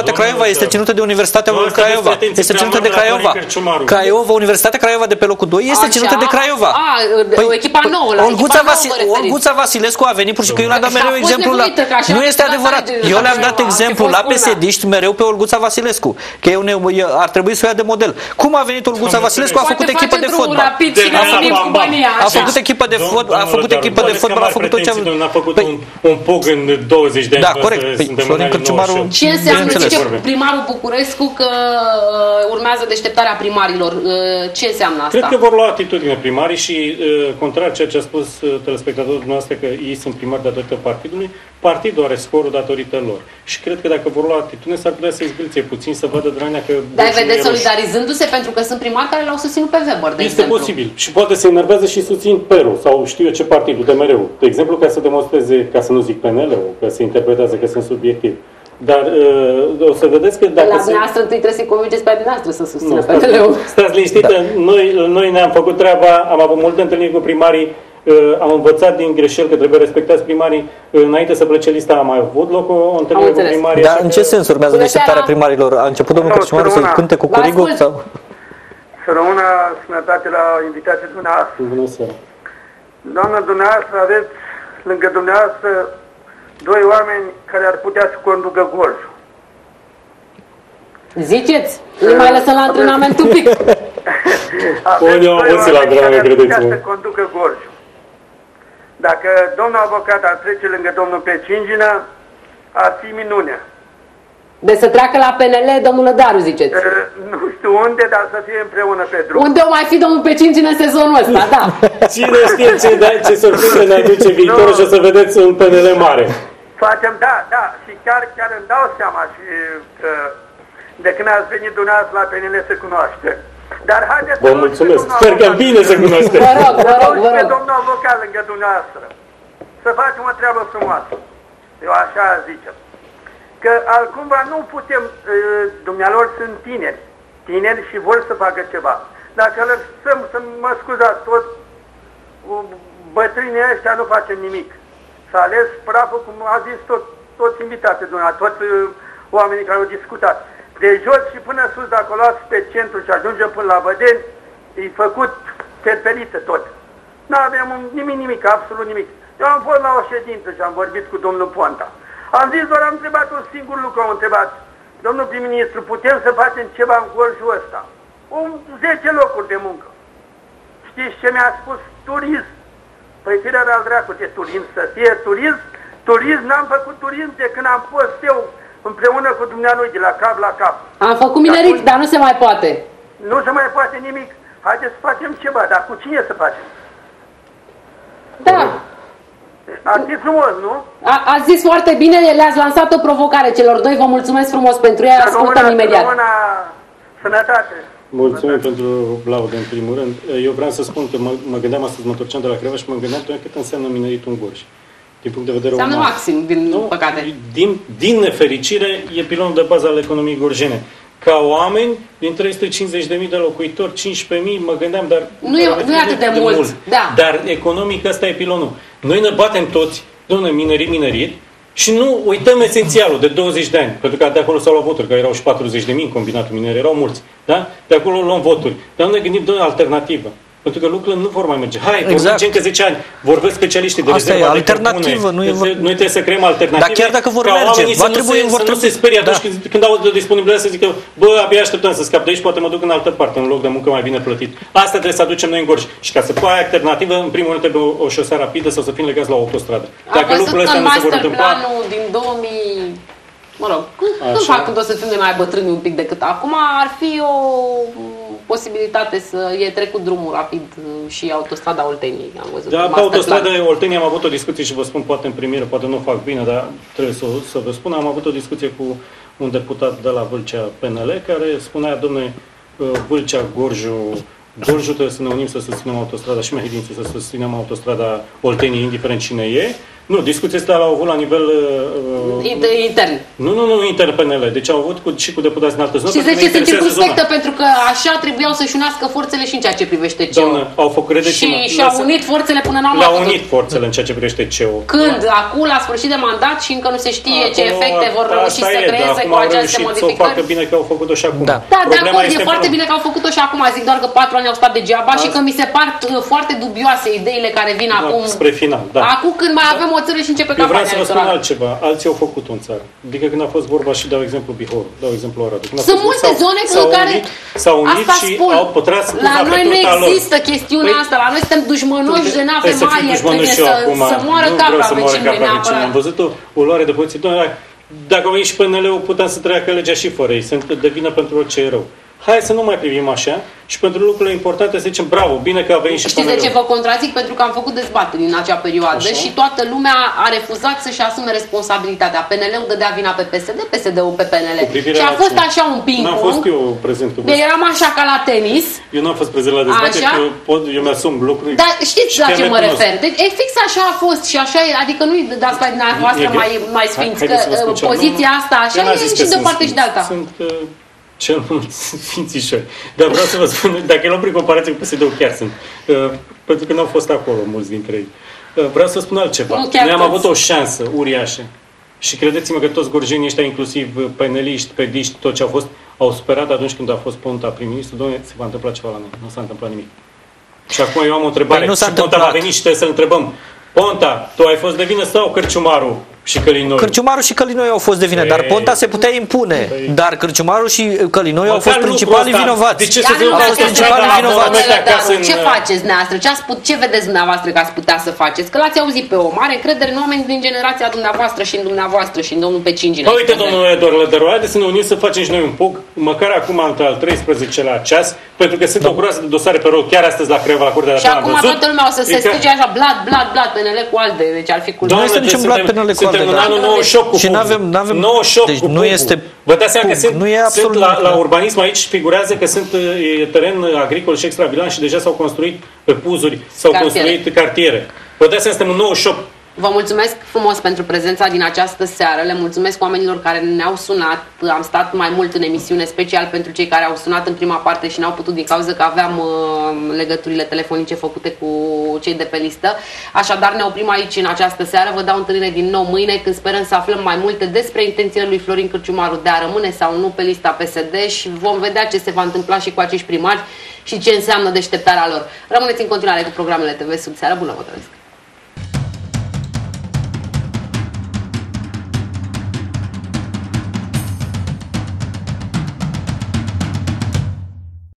Universitatea Craiova, este ținută de Universitatea Craiova. Este ținută de Craiova. Craiova, Universitatea Craiova de pe locul doi este ținută de Craiova. A, o echipa nouă, la Olguța, Vasi Olguța Vasilescu a venit, pur și că eu le-am dat mereu exemplu la... Nu este adevărat. Eu le-am dat exemplu la P S D-ști mereu pe Olguța Vasilescu, că eu ne, ar trebui să o ia de model. Cum a venit Olguța Vasilescu? A făcut echipă de fotbal. A făcut echipă de fotbal, a făcut echipă de fotbal, a făcut tot ce a... A făcut un pog în douăzeci de ani. Da, corect. Florin Cârciumaru... Ce înseamnă, zice primarul Bucurescu, că urmează deșteptarea primarilor? Ce înseamnă asta? Cred că vor lua atitudine primarii și, contrar ceea ce a spus telespectatorul dumneavoastră, că ei sunt primari datorită partidului, partidul are scorul datorită lor. Și cred că dacă vor lua atitudine, s-ar putea să izgâlțe puțin, să vadă Dragnea că... Dar vedeți solidarizându-se pentru că sunt primari care l-au susținut pe Weber, de Este exemplu. posibil. Și poate se enervează și susțin P R-ul sau știu eu ce partidul, D M R-ul. De exemplu, ca să demonstreze, ca să nu zic P N L-ul, că se interpretează că sunt subiectiv. Dar uh, o să vedeți că dacă... La se... dumneavoastră întâi trebuie să-i convingeți pe dumneavoastră să susțină nu, P N L-ul. Stați liniștită, da. noi, noi ne-am făcut treaba, am avut multe întâlniri cu primarii, uh, am învățat din greșeli că trebuie respectați primarii. Uh, înainte să plece lista a mai avut loc o, o întâlnire cu primarii. Dar în ce sens urmează deșteptarea primarilor? A început domnul Cârciumaru să cânte cu curigul? Sau... Să rămână sănătate la invitația dumneavoastră. Bună seara. Doamnă, dumneavoastră aveți lângă dumneavoastră doi oameni care ar putea să conducă golful. Ziceți, îi mai lăsăm la antrenament un pic. Aveți doi oameni care ar putea să conducă golful. Dacă domnul avocat ar trece lângă domnul Pecingină, ar fi minunea. De să treacă la P N L, domnul Lădaru, ziceți. Nu știu unde, dar să fie împreună pe drum. Unde o mai fi domnul Pecingină în sezonul ăsta, da. Cine știe ce, ce surprize ne aduce viitorul și o să vedeți un P N L mare. Facem, da, da, și chiar, chiar îmi dau seama și că de când ați venit dumneavoastră la P N L se cunoaște. Dar haideți Vă mulțumesc, sper că bine se cunoaște. Vă rog, vă rog, vă rog. Domnul avocat lângă dumneavoastră, să facem o treabă frumoasă. Eu așa zicem. Că altcumva nu putem, dumnealor sunt tineri, tineri și vor să facă ceva. Dacă lăsăm, să mă scuzați, toți bătrânii ăștia nu facem nimic. S-a ales praful, cum a zis tot, toți invitații dumneavoastră, toți oamenii care au discutat. De jos și până sus, dacă o luați pe centru și ajungem până la Vădeni, e făcut terperită tot. Nu avem nimic, nimic, absolut nimic. Eu am fost la o ședință și am vorbit cu domnul Ponta. Am zis, doar am întrebat un singur lucru, am întrebat. Domnul prim-ministru, putem să facem ceva în golful ăsta? Un zece locuri de muncă. Știți ce mi-a spus? Turism. Păi firea al dracu de turism, să fie turism. Turism, n-am făcut turism de când am fost eu împreună cu dumnealui, de la cap la cap. Am făcut minerit, dar nu se mai poate. Nu se mai poate nimic. Haideți să facem ceva, dar cu cine să facem? Da. Ar fi frumos, nu? A, ați zis foarte bine, le-ați lansat o provocare celor doi, vă mulțumesc frumos pentru ea, ascultăm imediat. Sănătate. Mulțumim pentru laudă, în primul rând. Eu vreau să spun că mă, mă gândeam astăzi, mă torceam de la Craiova și mă gândeam cât înseamnă mineritul în Gorj. Din punct de vedere înseamnă uman. maxim, din nu, păcate. Din, din nefericire, e pilonul de bază al economiei gorjene. Ca oameni, din trei sute cincizeci de mii de locuitori, cincisprezece mii, mă gândeam, dar... Nu e, nu e atât de, de mult, mult. Da. Dar economic ăsta e pilonul. Noi ne batem toți, domnule, minerit, minerit, și nu uităm esențialul de douăzeci de ani, pentru că de acolo s-au luat voturi, că erau și patruzeci de mii în combinatul miner, erau mulți, da? De acolo luăm voturi. Dar nu ne gândim, domnule, alternativă. Pentru că lucrurile nu vor mai merge. Hai, exact. Vor că zece ani, vorbesc specialiștii de asta rezervă. Asta e alternativă. Nu e vor... Noi trebuie să creăm alternative. Dar chiar dacă vor merge, va trebui să, vor să trebui... nu se sperie atunci da. când, când au de disponibilitate să zică, bă, abia așteptăm să scap de aici, poate mă duc în altă parte, în loc de muncă mai bine plătit. Asta trebuie să aducem noi în Gorj. Și ca să poată alternativă, în primul rând trebuie o, o șosea rapidă sau să fim legați la o autostradă. Dacă lucrurile astea nu se vor întâmpla... planul din două mii... Mă rog, când fac când o să fim de mai bătrâni un pic decât acum, ar fi o posibilitate să e trecut drumul rapid și autostrada Olteniei. Am văzut. Da, pe autostrada Olteniei am avut o discuție și vă spun, poate în premieră, poate nu fac bine, dar trebuie să, să vă spun, am avut o discuție cu un deputat de la Vâlcea P N L care spunea, domnule, Vâlcea, Gorju, Gorju trebuie să ne unim să susținem autostrada și Mehedințul să susținem autostrada Olteniei, indiferent cine e. Nu, discuția asta l-au avut la nivel... Uh, intern. Nu, nu, nu, intern P N L. Deci au avut cu, și cu deputați din altă zonă. Și de ce se circumspectă? Pentru că așa trebuiau să-și unească forțele și în ceea ce privește C E O. Doamnă, au făcut, credeți-mă. Și și-au unit forțele până n-au Le-au unit forțele în ceea ce privește C E O. Când? Acum, la sfârșit de mandat și încă nu se știe acolo, ce efecte vor reuși să e, creeze cu aceste modificări. Să o facă bine că au făcut-o și acum. Da, da de acord, e foarte bine că au făcut-o și acum. Zic doar că patru ani au stat degeaba și că mi se par foarte dubioase ideile care vin acum. Spre final, da. Acum când mai avem o țară și începe campania electorală. Eu vreau să vă spun electorală. altceva. Alții au făcut în țară. Adică când a fost vorba și dau exemplu Bihor, dau exemplu Arad. Sunt multe zone în care s-au unit și spun, au pătrat să la noi nu există lor. chestiunea Păi, asta. La noi suntem dușmănoși de nave mari. Trebuie să, să moară nu capra să moară vecinului capra vecinului. Am văzut o, o luare de poziție. Dacă au venit și P N L-ul, puteam să treacă legea și fără ei. Sunt de vină pentru orice e rău. Hai să nu mai privim așa și pentru lucrurile importante să zicem bravo, bine că a venit și P N L-ul. Știți de ce vă contrazic? Pentru că am făcut dezbateri în acea perioadă așa? Și toată lumea a refuzat să-și asume responsabilitatea. P N L-ul dădea vina pe P S D, P S D-ul pe P N L. Și a fost așa un ping-pong. N-am fost eu prezent. De eram așa ca la tenis. Eu n-am fost prezent la dezbateri, eu, pot, eu mi-asum lucruri. Dar știți la ce mă refer? Deci fix așa a fost și așa e, adică nu-i de asta dumneavoastră mai, mai sfinți, că poziția asta așa e și de o parte și de alta. Cel mult sfințișori. Dar vreau să vă spun, dacă e luăm prin comparație cu P S D-ul, chiar sunt. Uh, pentru că n-au fost acolo mulți dintre ei. Uh, vreau să vă spun altceva. Noi am toți. avut o șansă uriașă. Și credeți-mă că toți gorjenii ăștia, inclusiv peneliști, pediști, tot ce au fost, au sperat atunci când a fost Ponta prim-ministru, doamne, se va întâmpla ceva la noi. Nu s-a întâmplat nimic. Și acum eu am o întrebare. Păi nu s-a și Ponta va veni și trebuie să-l întrebăm. Ponta, tu ai fost de vină sau Cărciumaru și Călinoiu? Cărciumaru și Călinoiu au fost de vină, dar Ponta se putea impune. Dar Cărciumaru și Călinoiu au fost principalii vinovați. De ce să fiu principalii vinovați? Ce faceți dumneavoastră? Ce, ce vedeți dumneavoastră că ați putea să faceți? Că l-ați auzit pe o mare încredere în oameni din generația dumneavoastră și în dumneavoastră și în domnul Pecingine. Păi uite, domnule Eduard Lădăru, haideți să ne unim să facem și noi un pug, măcar acum al treisprezecelea ceas, pentru că sunt o groază de dosare pe rol chiar astăzi la Craiova, la Curtea de Și acum toată lumea o să se strige așa, blat, blat, blat, P N L cu ALDE, deci ar fi culmea. Nu este niciun blat P N L cu ALDE. Suntem în anul nouăzeci și opt cu și n-avem, n-avem, nouăzeci și opt deci cu nu este Vă dați seama că sunt, nu e sunt la, la urbanism aici figurează că sunt e, teren agricol și extravilan și deja s-au construit pe puzuri, s-au construit cartiere. Vă dați seama, suntem în nouăzeci și opt. Vă mulțumesc frumos pentru prezența din această seară. Le mulțumesc oamenilor care ne-au sunat. Am stat mai mult în emisiune, special pentru cei care au sunat în prima parte și n-au putut din cauza că aveam uh, legăturile telefonice făcute cu cei de pe listă. Așadar ne oprim aici în această seară. Vă dau întâlnire din nou mâine când sperăm să aflăm mai multe despre intențiile lui Florin Cărciumaru de a rămâne sau nu pe lista P S D și vom vedea ce se va întâmpla și cu acești primari și ce înseamnă deșteptarea lor. Rămâneți în continuare cu programele T V Sud Seara. Bună, vă doresc!